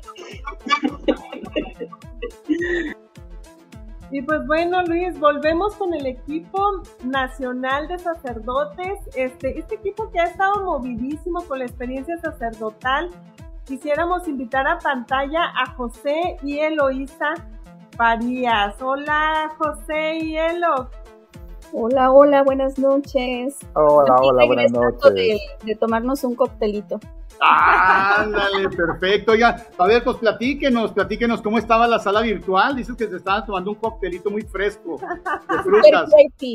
Speaker 3: Y pues bueno, Luis, volvemos con el equipo nacional de sacerdotes, este, este equipo que ha estado movidísimo con la experiencia sacerdotal. Quisiéramos invitar a pantalla a José y Eloísa Farías. Hola, José y Elo.
Speaker 10: Hola, hola, buenas noches.
Speaker 9: Hola,
Speaker 10: Aquí
Speaker 9: hola, buenas noches.
Speaker 10: De, de tomarnos un coctelito.
Speaker 2: Ándale, perfecto. Ya, a ver, pues platíquenos, platíquenos cómo estaba la sala virtual. Dices que se estaban tomando un coctelito muy fresco de frutas.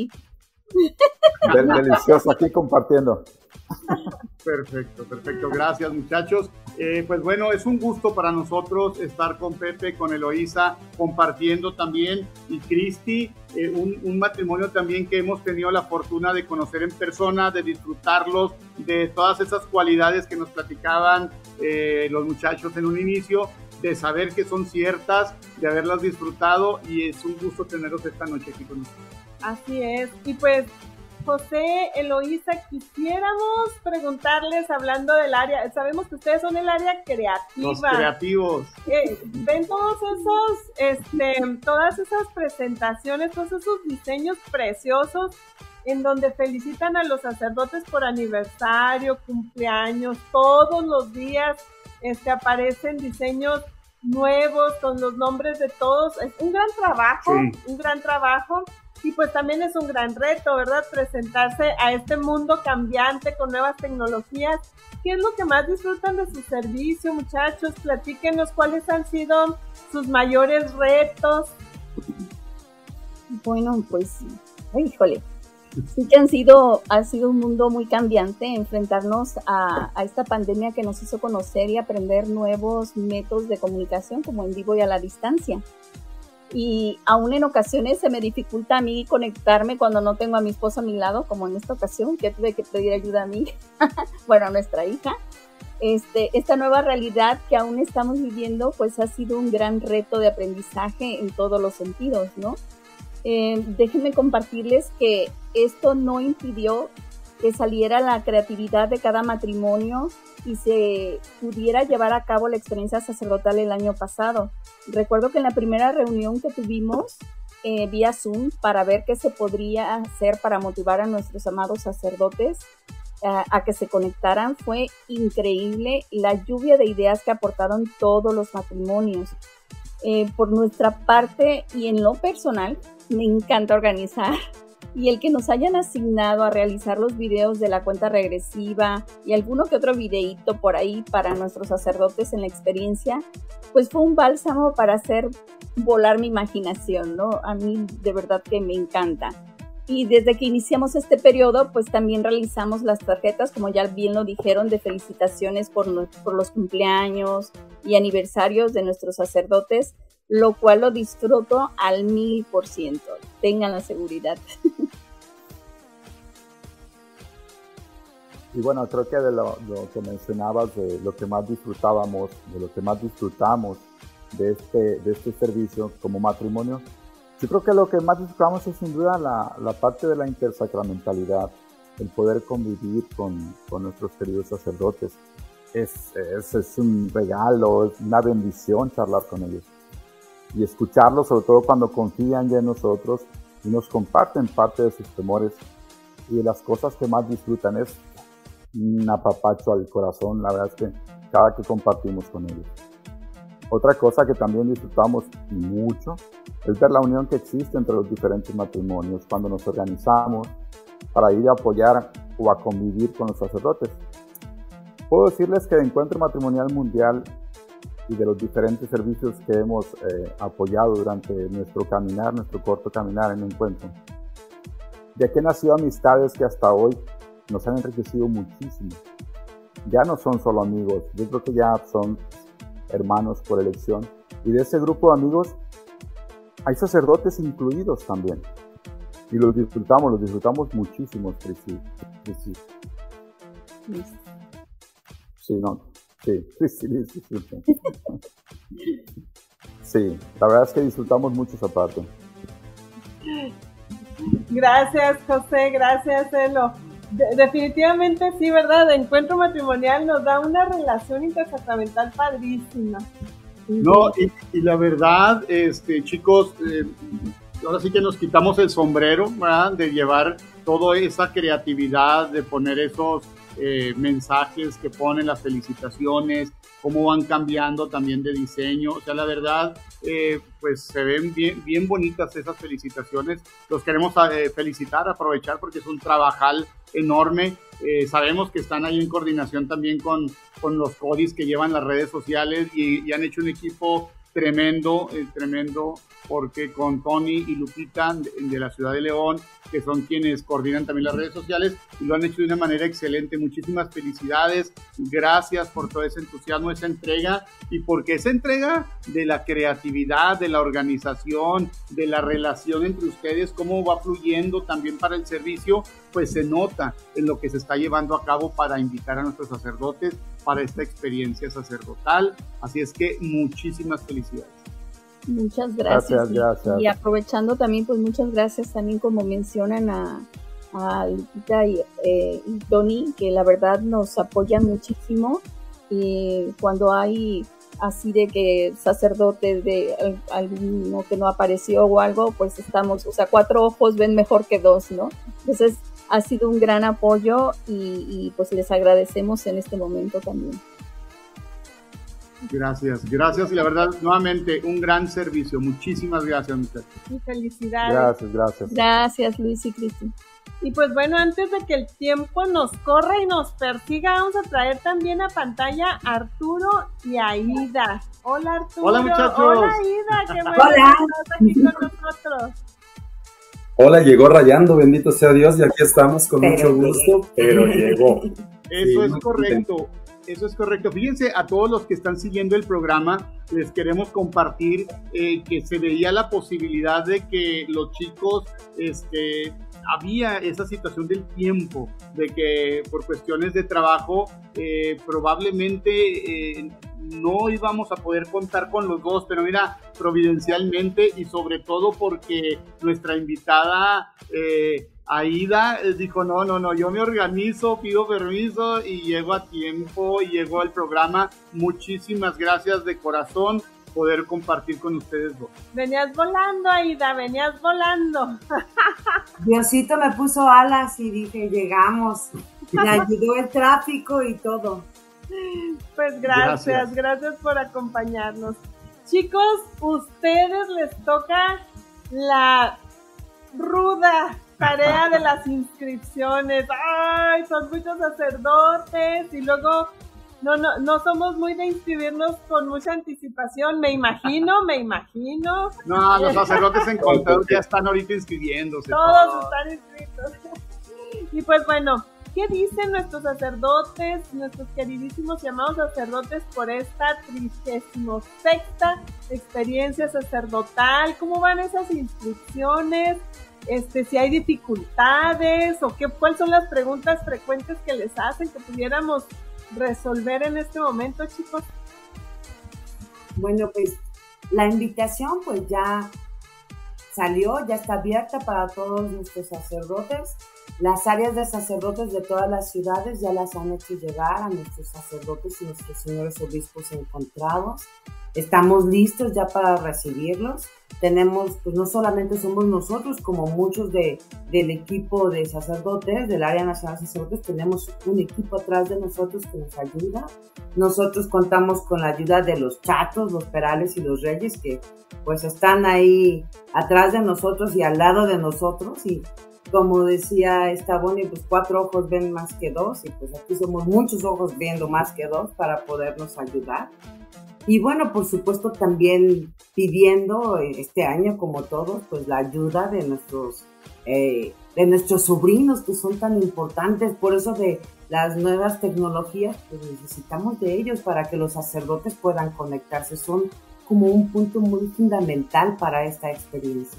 Speaker 9: Del, delicioso aquí compartiendo.
Speaker 2: Perfecto, perfecto. Gracias, muchachos. Eh, pues bueno, es un gusto para nosotros estar con Pepe, con Eloísa, compartiendo también, y Cristi, eh, un, un matrimonio también que hemos tenido la fortuna de conocer en persona, de disfrutarlos, de todas esas cualidades que nos platicaban eh, los muchachos en un inicio, de saber que son ciertas, de haberlas disfrutado, y es un gusto tenerlos esta noche aquí con nosotros.
Speaker 3: Así es, y pues José, Eloísa, quisiéramos preguntarles, hablando del área, sabemos que ustedes son el área creativa.
Speaker 2: Los creativos.
Speaker 3: Eh, ven todos esos, este, todas esas presentaciones, todos esos diseños preciosos en donde felicitan a los sacerdotes por aniversario, cumpleaños, todos los días este, aparecen diseños nuevos con los nombres de todos. Es un gran trabajo, sí. un gran trabajo. Y pues también es un gran reto, ¿verdad? Presentarse a este mundo cambiante con nuevas tecnologías. ¿Qué es lo que más disfrutan de su servicio, muchachos? Platíquenos cuáles han sido sus mayores retos.
Speaker 10: Bueno, pues, híjole, sí que han sido, ha sido un mundo muy cambiante, enfrentarnos a, a esta pandemia que nos hizo conocer y aprender nuevos métodos de comunicación, como en vivo y a la distancia. Y aún en ocasiones se me dificulta a mí conectarme cuando no tengo a mi esposo a mi lado, como en esta ocasión que tuve que pedir ayuda a mí, bueno, a nuestra hija. este, esta nueva realidad que aún estamos viviendo, pues ha sido un gran reto de aprendizaje en todos los sentidos, ¿no? Eh, déjenme compartirles que esto no impidió que saliera la creatividad de cada matrimonio y se pudiera llevar a cabo la experiencia sacerdotal el año pasado. Recuerdo que en la primera reunión que tuvimos eh, vía Zoom para ver qué se podría hacer para motivar a nuestros amados sacerdotes a, a que se conectaran, fue increíble la lluvia de ideas que aportaron todos los matrimonios. Eh, por nuestra parte y en lo personal, me encanta organizar, y el que nos hayan asignado a realizar los videos de la cuenta regresiva y alguno que otro videíto por ahí para nuestros sacerdotes en la experiencia, pues fue un bálsamo para hacer volar mi imaginación, ¿no? A mí de verdad que me encanta. Y desde que iniciamos este periodo, pues también realizamos las tarjetas, como ya bien lo dijeron, de felicitaciones por, por los cumpleaños y aniversarios de nuestros sacerdotes, lo cual lo disfruto al mil por ciento. Tengan la seguridad.
Speaker 9: Y bueno, creo que de lo, lo que mencionabas, de lo que más disfrutábamos, de lo que más disfrutamos de este, de este servicio como matrimonio, yo creo que lo que más disfrutamos es sin duda la, la parte de la intersacramentalidad, el poder convivir con, con nuestros queridos sacerdotes. Es, es, es un regalo, es una bendición charlar con ellos y escucharlos, sobre todo cuando confían ya en nosotros y nos comparten parte de sus temores y de las cosas que más disfrutan. Es un apapacho al corazón, la verdad es que cada que compartimos con ellos. Otra cosa que también disfrutamos mucho es ver la unión que existe entre los diferentes matrimonios cuando nos organizamos para ir a apoyar o a convivir con los sacerdotes. Puedo decirles que de Encuentro Matrimonial Mundial y de los diferentes servicios que hemos eh, apoyado durante nuestro caminar, nuestro corto caminar en Encuentro, de aquí han nacido amistades que hasta hoy nos han enriquecido muchísimo. Ya no son solo amigos, yo creo que ya son hermanos por elección, y de ese grupo de amigos hay sacerdotes incluidos también, y los disfrutamos, los disfrutamos muchísimo, Cristi. Sí, sí, no, sí, Cristi, disfruta. Sí, la verdad es que disfrutamos mucho esa parte.
Speaker 3: Gracias, José, gracias, Elo. De- definitivamente sí, ¿verdad? El Encuentro Matrimonial nos da una relación intersacramental padrísima.
Speaker 2: No, y, y la verdad, este, chicos, eh, ahora sí que nos quitamos el sombrero, ¿verdad? De llevar toda esa creatividad, de poner esos eh, mensajes que ponen, las felicitaciones, cómo van cambiando también de diseño. O sea, la verdad, eh, pues se ven bien, bien bonitas esas felicitaciones. Los queremos eh, felicitar, aprovechar, porque es un trabajal enorme. Eh, sabemos que están ahí en coordinación también con, con los codis que llevan las redes sociales y, y han hecho un equipo tremendo, eh, tremendo, porque con Tony y Lupita de, de la Ciudad de León, que son quienes coordinan también las redes sociales, y lo han hecho de una manera excelente. Muchísimas felicidades, gracias por todo ese entusiasmo, esa entrega, y porque esa entrega de la creatividad, de la organización, de la relación entre ustedes, cómo va fluyendo también para el servicio, pues se nota en lo que se está llevando a cabo para invitar a nuestros sacerdotes para esta experiencia sacerdotal. Así es que muchísimas felicidades.
Speaker 10: Muchas gracias.
Speaker 9: Gracias,
Speaker 10: y,
Speaker 9: gracias.
Speaker 10: y aprovechando también, pues muchas gracias también, como mencionan a, a Lupita y, eh, y Tony, que la verdad nos apoyan muchísimo. Y cuando hay así de que sacerdotes de al- alguno que no apareció o algo, pues estamos, o sea, cuatro ojos ven mejor que dos, ¿no? Entonces ha sido un gran apoyo y, y pues les agradecemos en este momento también.
Speaker 2: Gracias, gracias, y la verdad, nuevamente, un gran servicio. Muchísimas gracias, muchachos.
Speaker 3: Y felicidades.
Speaker 9: Gracias, gracias.
Speaker 10: Gracias, Luis y Cristi.
Speaker 3: Y pues bueno, antes de que el tiempo nos corra y nos persiga, vamos a traer también a pantalla a Arturo y a Ida. Hola, Arturo.
Speaker 2: Hola, muchachos.
Speaker 3: Hola, Ida. Qué bueno
Speaker 8: Hola.
Speaker 3: que estás aquí con nosotros.
Speaker 13: Hola, llegó rayando, bendito sea Dios, y aquí estamos con
Speaker 8: Pero
Speaker 13: mucho gusto, pero llegó.
Speaker 2: Eso
Speaker 13: Sí,
Speaker 2: es
Speaker 13: muy
Speaker 2: correcto. Eso es correcto. Fíjense, a todos los que están siguiendo el programa, les queremos compartir eh, que se veía la posibilidad de que los chicos, este, había esa situación del tiempo, de que por cuestiones de trabajo eh, probablemente eh, no íbamos a poder contar con los dos, pero mira, providencialmente y sobre todo porque nuestra invitada eh, Aida dijo, no, no, no, yo me organizo, pido permiso y llego a tiempo y llego al programa. Muchísimas gracias de corazón poder compartir con ustedes dos.
Speaker 3: Venías volando, Aida, venías volando.
Speaker 11: Diosito me puso alas y dije, llegamos. Me ayudó el tráfico y todo.
Speaker 3: Pues gracias, gracias, gracias por acompañarnos. Chicos, ustedes les toca la ruda tarea de las inscripciones. Ay, son muchos sacerdotes y luego no, no, no somos muy de inscribirnos con mucha anticipación, me imagino, me imagino.
Speaker 2: No, los sacerdotes en Contador ya están ahorita inscribiéndose.
Speaker 3: Todos todo. Están inscritos. Y pues bueno, ¿qué dicen nuestros sacerdotes, nuestros queridísimos llamados sacerdotes por esta trigésima sexta experiencia sacerdotal? ¿Cómo van esas inscripciones? Este, si hay dificultades o qué, cuáles son las preguntas frecuentes que les hacen que pudiéramos resolver en este momento, chicos.
Speaker 11: Bueno, pues la invitación pues ya salió, ya está abierta para todos nuestros sacerdotes. Las áreas de sacerdotes de todas las ciudades ya las han hecho llegar a nuestros sacerdotes y nuestros señores obispos encontrados. Estamos listos ya para recibirlos. Tenemos, pues no solamente somos nosotros, como muchos de, del equipo de sacerdotes, del área nacional de sacerdotes, tenemos un equipo atrás de nosotros que nos ayuda. Nosotros contamos con la ayuda de los chatos, los perales y los reyes, que pues están ahí atrás de nosotros y al lado de nosotros. Y como decía esta Bonnie, pues cuatro ojos ven más que dos, y pues aquí somos muchos ojos viendo más que dos para podernos ayudar. Y bueno, por supuesto también pidiendo este año, como todos, pues la ayuda de nuestros, eh, de nuestros sobrinos que son tan importantes. Por eso de las nuevas tecnologías, pues necesitamos de ellos para que los sacerdotes puedan conectarse. Son como un punto muy fundamental para esta experiencia.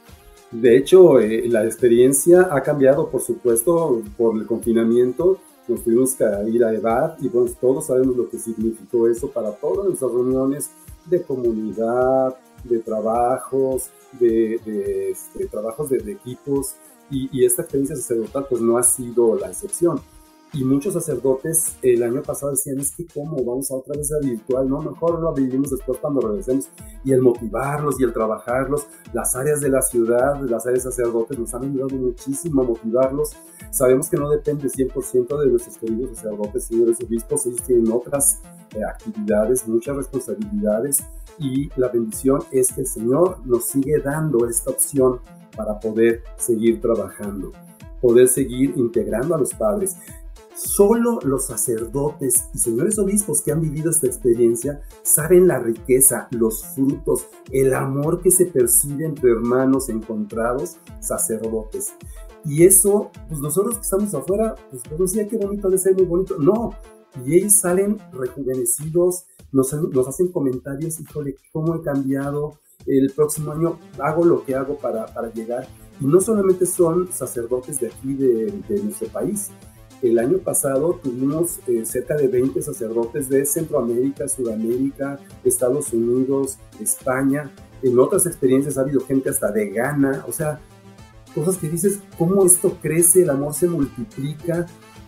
Speaker 13: De hecho, eh, la experiencia ha cambiado, por supuesto, por el confinamiento. Nos tuvimos que ir a EVAD y bueno, todos sabemos lo que significó eso para todas nuestras reuniones de comunidad, de trabajos, de, de, de trabajos de, de equipos, y, y esta experiencia sacerdotal pues no ha sido la excepción. Y muchos sacerdotes el año pasado decían, es que cómo, vamos a otra vez a virtual, no, mejor lo vivimos después cuando regresemos. Y el motivarlos y el trabajarlos, las áreas de la ciudad, las áreas sacerdotes nos han ayudado muchísimo a motivarlos. Sabemos que no depende cien por ciento de nuestros queridos sacerdotes, señores obispos, ellos tienen otras eh, actividades, muchas responsabilidades, y la bendición es que el Señor nos sigue dando esta opción para poder seguir trabajando, poder seguir integrando a los padres. Solo los sacerdotes y señores obispos que han vivido esta experiencia saben la riqueza, los frutos, el amor que se percibe entre hermanos encontrados, sacerdotes. Y eso, pues nosotros que estamos afuera, pues nos decía qué bonito, debe ser muy bonito. No, y ellos salen rejuvenecidos, nos, nos hacen comentarios, híjole, cómo he cambiado, el próximo año hago lo que hago para, para llegar. Y no solamente son sacerdotes de aquí, de, de nuestro país. El año pasado tuvimos eh, cerca de veinte sacerdotes de Centroamérica, Sudamérica, Estados Unidos, España. En otras experiencias ha habido gente hasta de Ghana. O sea, cosas que dices, cómo esto crece, el amor se multiplica.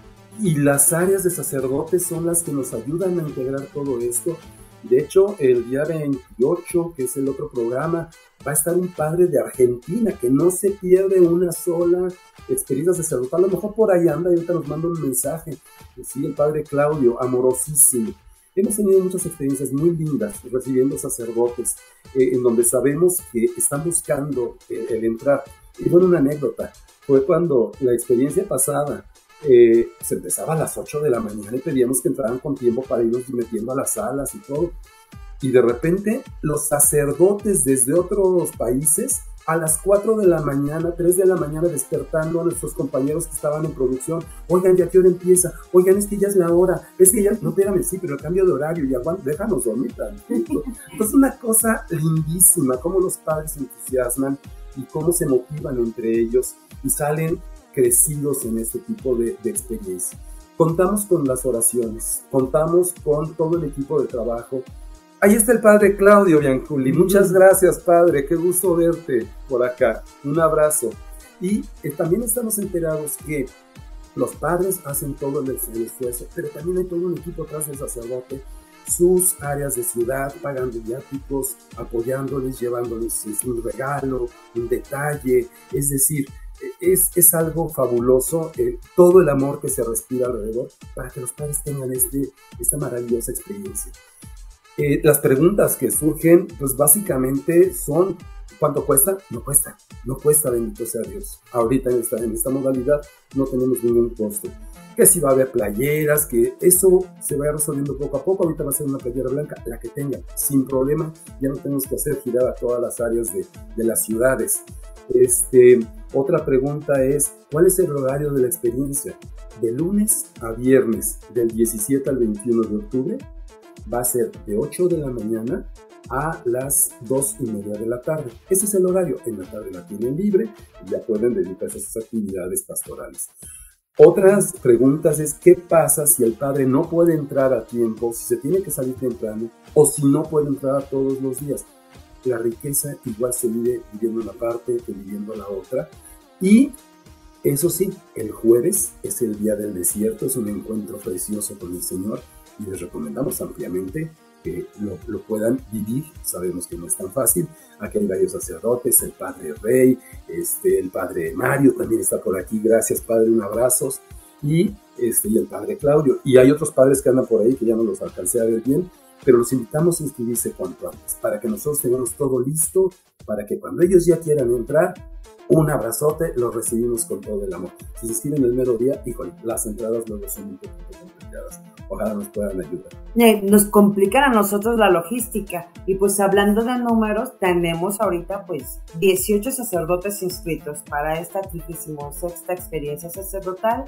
Speaker 13: Y las áreas de sacerdotes son las que nos ayudan a integrar todo esto. De hecho, el día veintiocho, que es el otro programa, va a estar un padre de Argentina que no se pierde una sola experiencia sacerdotal. A lo mejor por ahí anda y ahorita nos manda un mensaje. Sí, el padre Claudio, amorosísimo. Hemos tenido muchas experiencias muy lindas recibiendo sacerdotes eh, en donde sabemos que están buscando el, el entrar. Y bueno, una anécdota fue cuando la experiencia pasada Eh, se empezaba a las ocho de la mañana y pedíamos que entraran con tiempo para irnos metiendo a las salas y todo. Y de repente los sacerdotes desde otros países a las cuatro de la mañana, tres de la mañana, despertando a nuestros compañeros que estaban en producción. Oigan, ¿ya qué hora empieza? Oigan, es que ya es la hora, es que ya, no, espérame, sí, pero el cambio de horario, y aguanta, déjanos dormir tantito. Entonces, una cosa lindísima, cómo los padres se entusiasman y cómo se motivan entre ellos y salen crecidos en este tipo de, de experiencia. Contamos con las oraciones, contamos con todo el equipo de trabajo. Ahí está el padre Claudio Bianculi. Muchas gracias, padre. Qué gusto verte por acá. Un abrazo. Y eh, también estamos enterados que los padres hacen todo el, el esfuerzo, pero también hay todo un equipo atrás del sacerdote, sus áreas de ciudad, pagando viáticos, apoyándoles, llevándoles un regalo, un detalle. Es decir, es, es algo fabuloso, eh, todo el amor que se respira alrededor para que los padres tengan este, esta maravillosa experiencia. Eh, las preguntas que surgen, pues básicamente son, ¿cuánto cuesta? No cuesta, no cuesta, bendito sea Dios. Ahorita en esta, en esta modalidad no tenemos ningún costo. Que si va a haber playeras, que eso se vaya resolviendo poco a poco. Ahorita va a ser una playera blanca, la que tengan, sin problema. Ya no tenemos que hacer girar a todas las áreas de, de las ciudades. Este, otra pregunta es, ¿cuál es el horario de la experiencia? De lunes a viernes, del diecisiete al veintiuno de octubre, va a ser de ocho de la mañana a las dos y media de la tarde. Ese es el horario. En la tarde la tienen libre y ya pueden dedicarse a sus actividades pastorales. Otras preguntas es, ¿qué pasa si el padre no puede entrar a tiempo, si se tiene que salir temprano o si no puede entrar a todos los días? La riqueza igual se vive viviendo una parte que viviendo la otra. Y eso sí, el jueves es el día del desierto, es un encuentro precioso con el Señor y les recomendamos ampliamente que lo, lo puedan vivir. Sabemos que no es tan fácil. Aquí hay varios sacerdotes, el padre Rey, este, el padre Mario también está por aquí. Gracias, padre, un abrazo. Y, este, y el padre Claudio. Y hay otros padres que andan por ahí que ya no los alcancé a ver bien, pero los invitamos a inscribirse cuanto antes, para que nosotros tengamos todo listo, para que cuando ellos ya quieran entrar, un abrazote, los recibimos con todo el amor. Si se inscriben el mero día, híjole, las entradas luego son un poquito complicadas. Ojalá nos puedan ayudar.
Speaker 16: Eh, nos complican a nosotros la logística. Y pues hablando de números, tenemos ahorita pues dieciocho sacerdotes inscritos para esta trigésima sexta experiencia sacerdotal.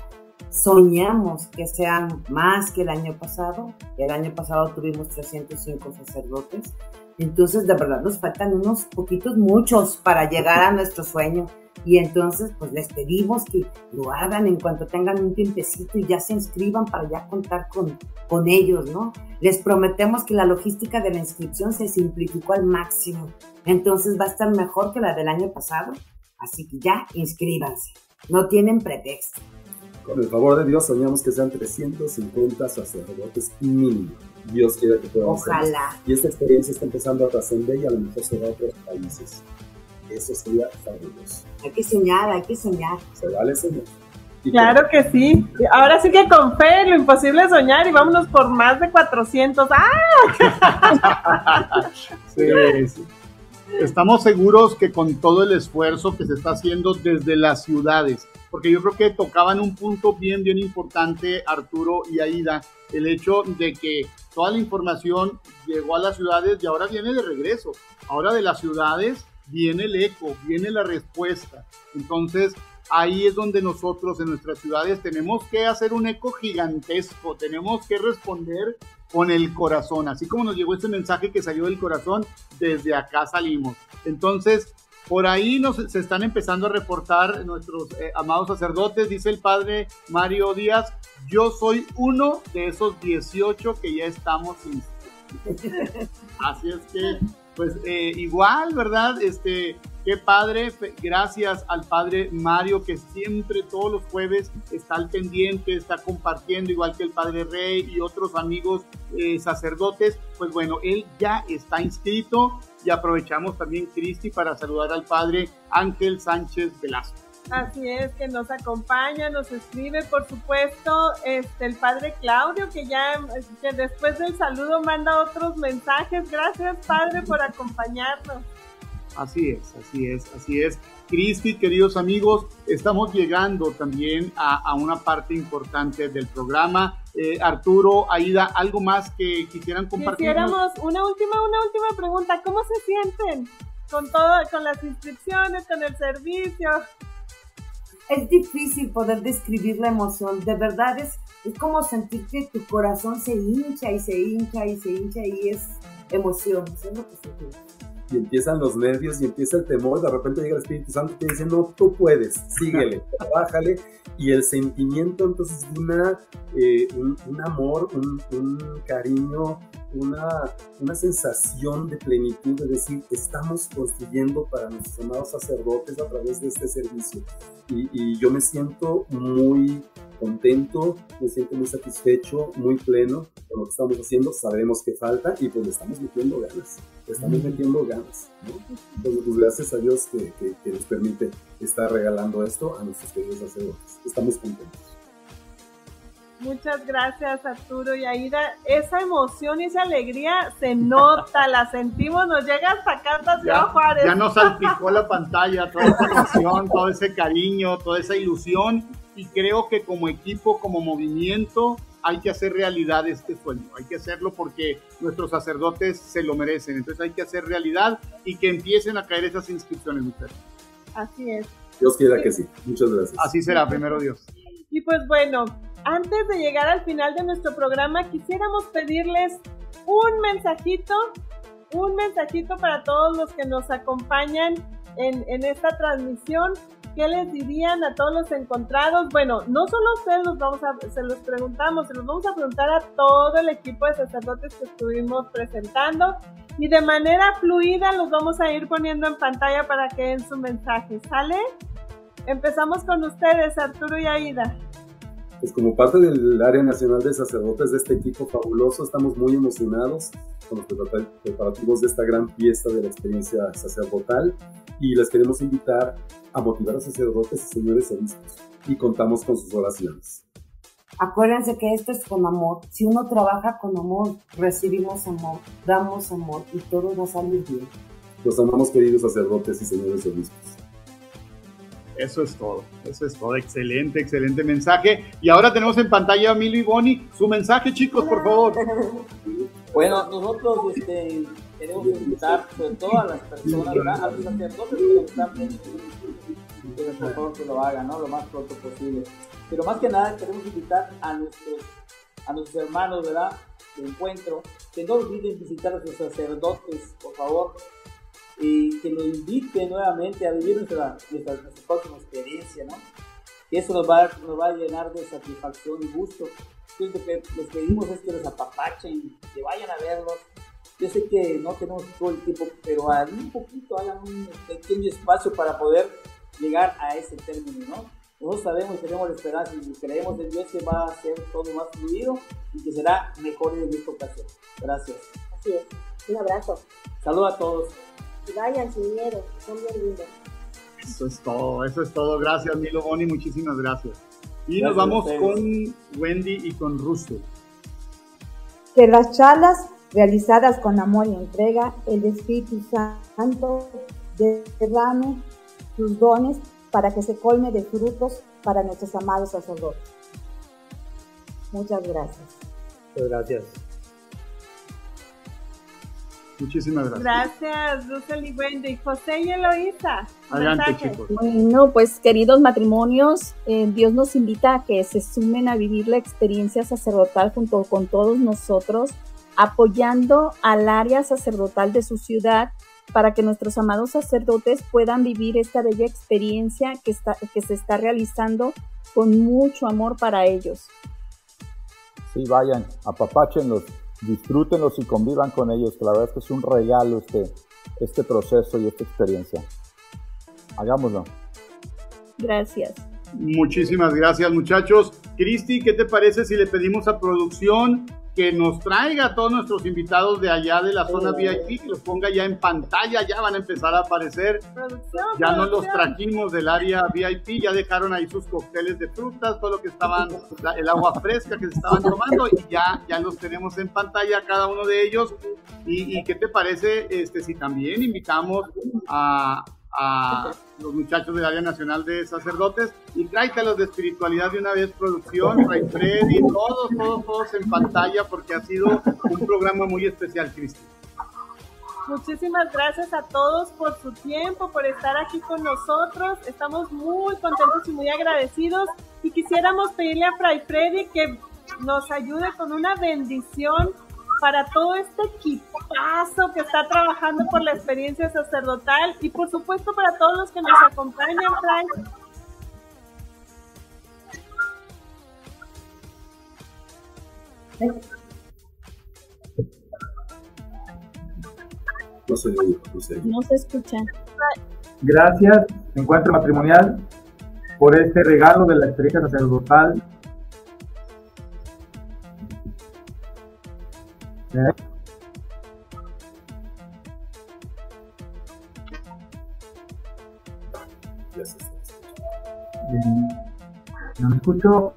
Speaker 16: Soñamos que sean más que el año pasado. El año pasado tuvimos trescientos cinco sacerdotes. Entonces, de verdad, nos faltan unos poquitos, muchos, para llegar a nuestro sueño. Y entonces, pues les pedimos que lo hagan en cuanto tengan un tiempecito y ya se inscriban para ya contar con, con ellos, ¿no? Les prometemos que la logística de la inscripción se simplificó al máximo. Entonces va a estar mejor que la del año pasado. Así que ya inscríbanse. No tienen pretexto.
Speaker 13: Con el favor de Dios, soñamos que sean trescientos cincuenta sacerdotes mínimo. Dios quiere que podamos hacerlo.
Speaker 16: Ojalá.
Speaker 13: Y esta experiencia está empezando a trascender y a lo mejor se va a otros países. Eso sería fabuloso.
Speaker 16: Hay que soñar, hay que soñar.
Speaker 13: Se vale soñar.
Speaker 3: Claro que sí. Ahora sí que con fe, lo imposible es soñar y vámonos por más de cuatrocientos. ¡Ah!
Speaker 2: Sí, sí. Estamos seguros que con todo el esfuerzo que se está haciendo desde las ciudades, porque yo creo que tocaban un punto bien, bien importante, Arturo y Aida, el hecho de que toda la información llegó a las ciudades y ahora viene de regreso. Ahora de las ciudades viene el eco, viene la respuesta. Entonces, ahí es donde nosotros en nuestras ciudades tenemos que hacer un eco gigantesco, tenemos que responder con el corazón, así como nos llegó este mensaje que salió del corazón, desde acá salimos. Entonces, por ahí nos, se están empezando a reportar nuestros eh, amados sacerdotes, dice el padre Mario Díaz, yo soy uno de esos dieciocho que ya estamos inscritos. Así es que, pues eh, igual, ¿verdad? Este, qué padre, gracias al padre Mario que siempre todos los jueves está al pendiente, está compartiendo, igual que el padre Rey y otros amigos eh, sacerdotes. Pues bueno, él ya está inscrito y aprovechamos también, Cristi, para saludar al padre Ángel Sánchez Velasco.
Speaker 3: Así es, que nos acompaña, nos escribe, por supuesto, este, el padre Claudio, que ya que después del saludo manda otros mensajes. Gracias, padre, por acompañarnos.
Speaker 2: Así es, así es, así es. Cristi, queridos amigos, estamos llegando también a, a una parte importante del programa. Eh, Arturo, Aida, ¿algo más que quisieran compartir?
Speaker 3: Quisiéramos una última, una última pregunta. ¿Cómo se sienten? con todo, con las inscripciones, con el servicio.
Speaker 16: Es difícil poder describir la emoción, de verdad es, es como sentir que tu corazón se hincha y se hincha y se hincha y es emoción, eso es lo que sentimos.
Speaker 13: Y empiezan los nervios y empieza el temor, de repente llega el Espíritu Santo y te dice, no, tú puedes, síguele, trabájale, y el sentimiento entonces de una, eh, un, un amor, un, un cariño, una, una sensación de plenitud, de decir, estamos construyendo para nuestros amados sacerdotes a través de este servicio, y, y yo me siento muy contento, me siento muy satisfecho, muy pleno con lo que estamos haciendo. Sabemos que falta y pues le estamos metiendo ganas, le estamos metiendo ganas, ¿no? Entonces, pues gracias a Dios que, que, que nos permite estar regalando esto a nuestros queridos sacerdotes. Estamos contentos.
Speaker 3: Muchas gracias, Arturo y Aida. Esa emoción y esa alegría se nota, la sentimos, nos llega hasta acá, hasta Ciudad Juárez.
Speaker 2: Ya nos salpicó la pantalla, toda esa emoción, todo ese cariño, toda esa ilusión. Y creo que como equipo, como movimiento, hay que hacer realidad este sueño. Hay que hacerlo porque nuestros sacerdotes se lo merecen. Entonces hay que hacer realidad y que empiecen a caer esas inscripciones, muchachos.
Speaker 3: Así es.
Speaker 13: Dios quiera que sí. Muchas gracias.
Speaker 2: Así será, primero Dios.
Speaker 3: Y pues bueno, antes de llegar al final de nuestro programa, quisiéramos pedirles un mensajito, un mensajito para todos los que nos acompañan en, en esta transmisión. ¿Qué les dirían a todos los encontrados? Bueno, no solo a ustedes los vamos a, se los preguntamos, se los vamos a preguntar a todo el equipo de sacerdotes que estuvimos presentando y de manera fluida los vamos a ir poniendo en pantalla para que den su mensaje, ¿sale? Empezamos con ustedes, Arturo y Aida.
Speaker 13: Pues como parte del área nacional de sacerdotes de este equipo fabuloso, estamos muy emocionados con los preparativos de esta gran fiesta de la experiencia sacerdotal y les queremos invitar a motivar a sacerdotes y señores obispos y contamos con sus oraciones.
Speaker 16: Acuérdense que esto es con amor. Si uno trabaja con amor, recibimos amor, damos amor y todo va a salir bien.
Speaker 13: Los amamos, queridos sacerdotes y señores obispos.
Speaker 2: Eso es todo, eso es todo. Excelente, excelente mensaje. Y ahora tenemos en pantalla a Milo y Bonnie. Su mensaje, chicos, por favor.
Speaker 7: Bueno, nosotros este, queremos invitar sobre todo a las personas, ¿verdad? A los sacerdotes que están viendo, que por favor que lo hagan, ¿no? Lo más pronto posible. Pero más que nada queremos invitar a nuestros, a nuestros hermanos, ¿verdad? De encuentro, que no olviden visitar a sus sacerdotes, por favor, y que los inviten nuevamente a vivir nuestra, nuestra, nuestra próxima experiencia, ¿no? Que eso nos va, nos va a llenar de satisfacción y gusto. Lo que les pedimos es que los apapachen, que vayan a verlos. Yo sé que no tenemos todo el tiempo, pero un poquito hagan un pequeño espacio para poder llegar a ese término, ¿no? Nosotros sabemos y tenemos la esperanza y creemos en Dios que va a hacer todo más fluido y que será mejor en esta ocasión. Gracias.
Speaker 8: Así es. Un abrazo.
Speaker 7: Saludos a todos.
Speaker 8: Y vayan sin miedo, son bien lindos.
Speaker 2: Eso es todo, eso es todo. Gracias, Milo, Bonnie, muchísimas gracias. Y
Speaker 7: gracias,
Speaker 2: nos vamos con Wendy y con Russo.
Speaker 11: Que las charlas realizadas con amor y entrega, el Espíritu Santo derrame sus dones para que se colme de frutos para nuestros amados sacerdotes. Muchas gracias.
Speaker 12: Muchas gracias.
Speaker 2: Muchísimas gracias.
Speaker 3: Gracias, Russell y Wendy. José y Eloísa.
Speaker 2: Adelante,
Speaker 3: mensaje.
Speaker 2: chicos.
Speaker 10: Bueno, pues queridos matrimonios, eh, Dios nos invita a que se sumen a vivir la experiencia sacerdotal junto con todos nosotros, apoyando al área sacerdotal de su ciudad para que nuestros amados sacerdotes puedan vivir esta bella experiencia que, está, que se está realizando con mucho amor para ellos.
Speaker 9: Sí, vayan, apapáchenlos, disfrútenlos y convivan con ellos, que la verdad es que es un regalo este, este proceso y esta experiencia. Hagámoslo.
Speaker 10: Gracias.
Speaker 2: Muchísimas gracias, muchachos. Cristi, ¿qué te parece si le pedimos a producción que nos traiga a todos nuestros invitados de allá de la zona V I P, que los ponga ya en pantalla? Ya van a empezar a aparecer.
Speaker 3: Producción,
Speaker 2: ya
Speaker 3: producción.
Speaker 2: nos los trajimos del área V I P, ya dejaron ahí sus cócteles de frutas, todo lo que estaban, el agua fresca que se estaban tomando, y ya, ya los tenemos en pantalla cada uno de ellos. ¿Y, y qué te parece este, si también invitamos a, a los muchachos del área nacional de sacerdotes y tráetelos de espiritualidad de una vez, producción, Ray Freddy, todos, todos, todos en pantalla, porque ha sido un programa muy especial, Cristi?
Speaker 3: Muchísimas gracias a todos por su tiempo, por estar aquí con nosotros. Estamos muy contentos y muy agradecidos. Y quisiéramos pedirle a Fray Freddy que nos ayude con una bendición para todo este equipazo que está trabajando por la experiencia sacerdotal y por supuesto para todos los que nos acompañan, Fray.
Speaker 13: No se oye, no se oye.
Speaker 10: No se escucha.
Speaker 4: Gracias, Encuentro Matrimonial, por este regalo de la experiencia sacerdotal. ¿Eh? ¿No me escucho?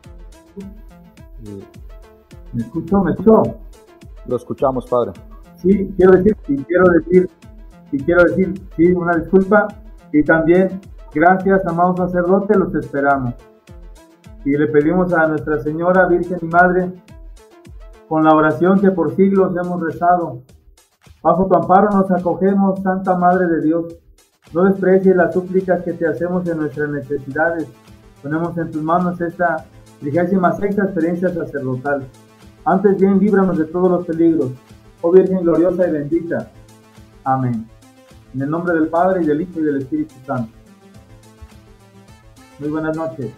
Speaker 4: ¿Me escucho? ¿Me escucho?
Speaker 9: Lo escuchamos, padre.
Speaker 4: Sí, quiero decir, y quiero decir, y quiero decir, sí, una disculpa, y también, gracias, amados sacerdotes, los esperamos. Y le pedimos a Nuestra Señora Virgen y Madre, con la oración que por siglos hemos rezado, bajo tu amparo nos acogemos, Santa Madre de Dios. No desprecies las súplicas que te hacemos en nuestras necesidades. Ponemos en tus manos esta trigésima sexta experiencia sacerdotal. Antes bien, líbranos de todos los peligros, oh Virgen gloriosa y bendita. Amén. En el nombre del Padre, y del Hijo, y del Espíritu Santo. Muy buenas noches.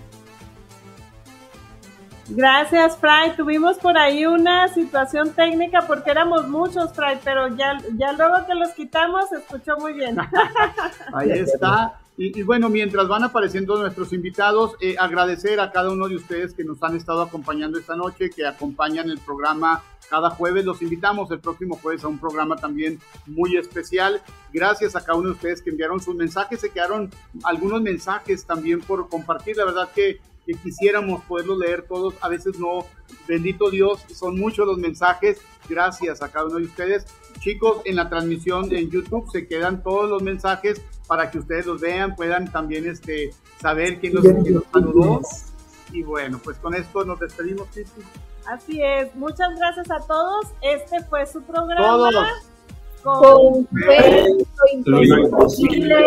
Speaker 3: Gracias, Fray. Tuvimos por ahí una situación técnica porque éramos muchos, Fray, pero ya, ya luego que los quitamos se escuchó muy bien.
Speaker 2: Ahí está. Y, y bueno, mientras van apareciendo nuestros invitados, eh, agradecer a cada uno de ustedes que nos han estado acompañando esta noche, que acompañan el programa cada jueves. Los invitamos el próximo jueves a un programa también muy especial. Gracias a cada uno de ustedes que enviaron sus mensajes. Se quedaron algunos mensajes también por compartir. La verdad que, que quisiéramos poderlos leer todos. A veces no. Bendito Dios, son muchos los mensajes. Gracias a cada uno de ustedes. Chicos, en la transmisión en YouTube se quedan todos los mensajes para que ustedes los vean, puedan también este, saber quién los, quién los saludó. Y bueno, pues con esto nos despedimos, Cristi.
Speaker 3: Así es, muchas gracias a todos. Este fue su programa.
Speaker 2: Todos.
Speaker 3: Con
Speaker 2: fe,
Speaker 3: lo imposible.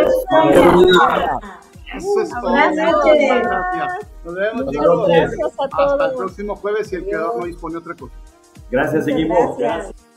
Speaker 2: Eso es todo.
Speaker 3: Gracias.
Speaker 2: Gracias. Nos vemos, chicos.
Speaker 3: Gracias a todos.
Speaker 2: Hasta el próximo jueves, si el creador no dispone otra cosa.
Speaker 6: Gracias, equipo.
Speaker 3: Gracias.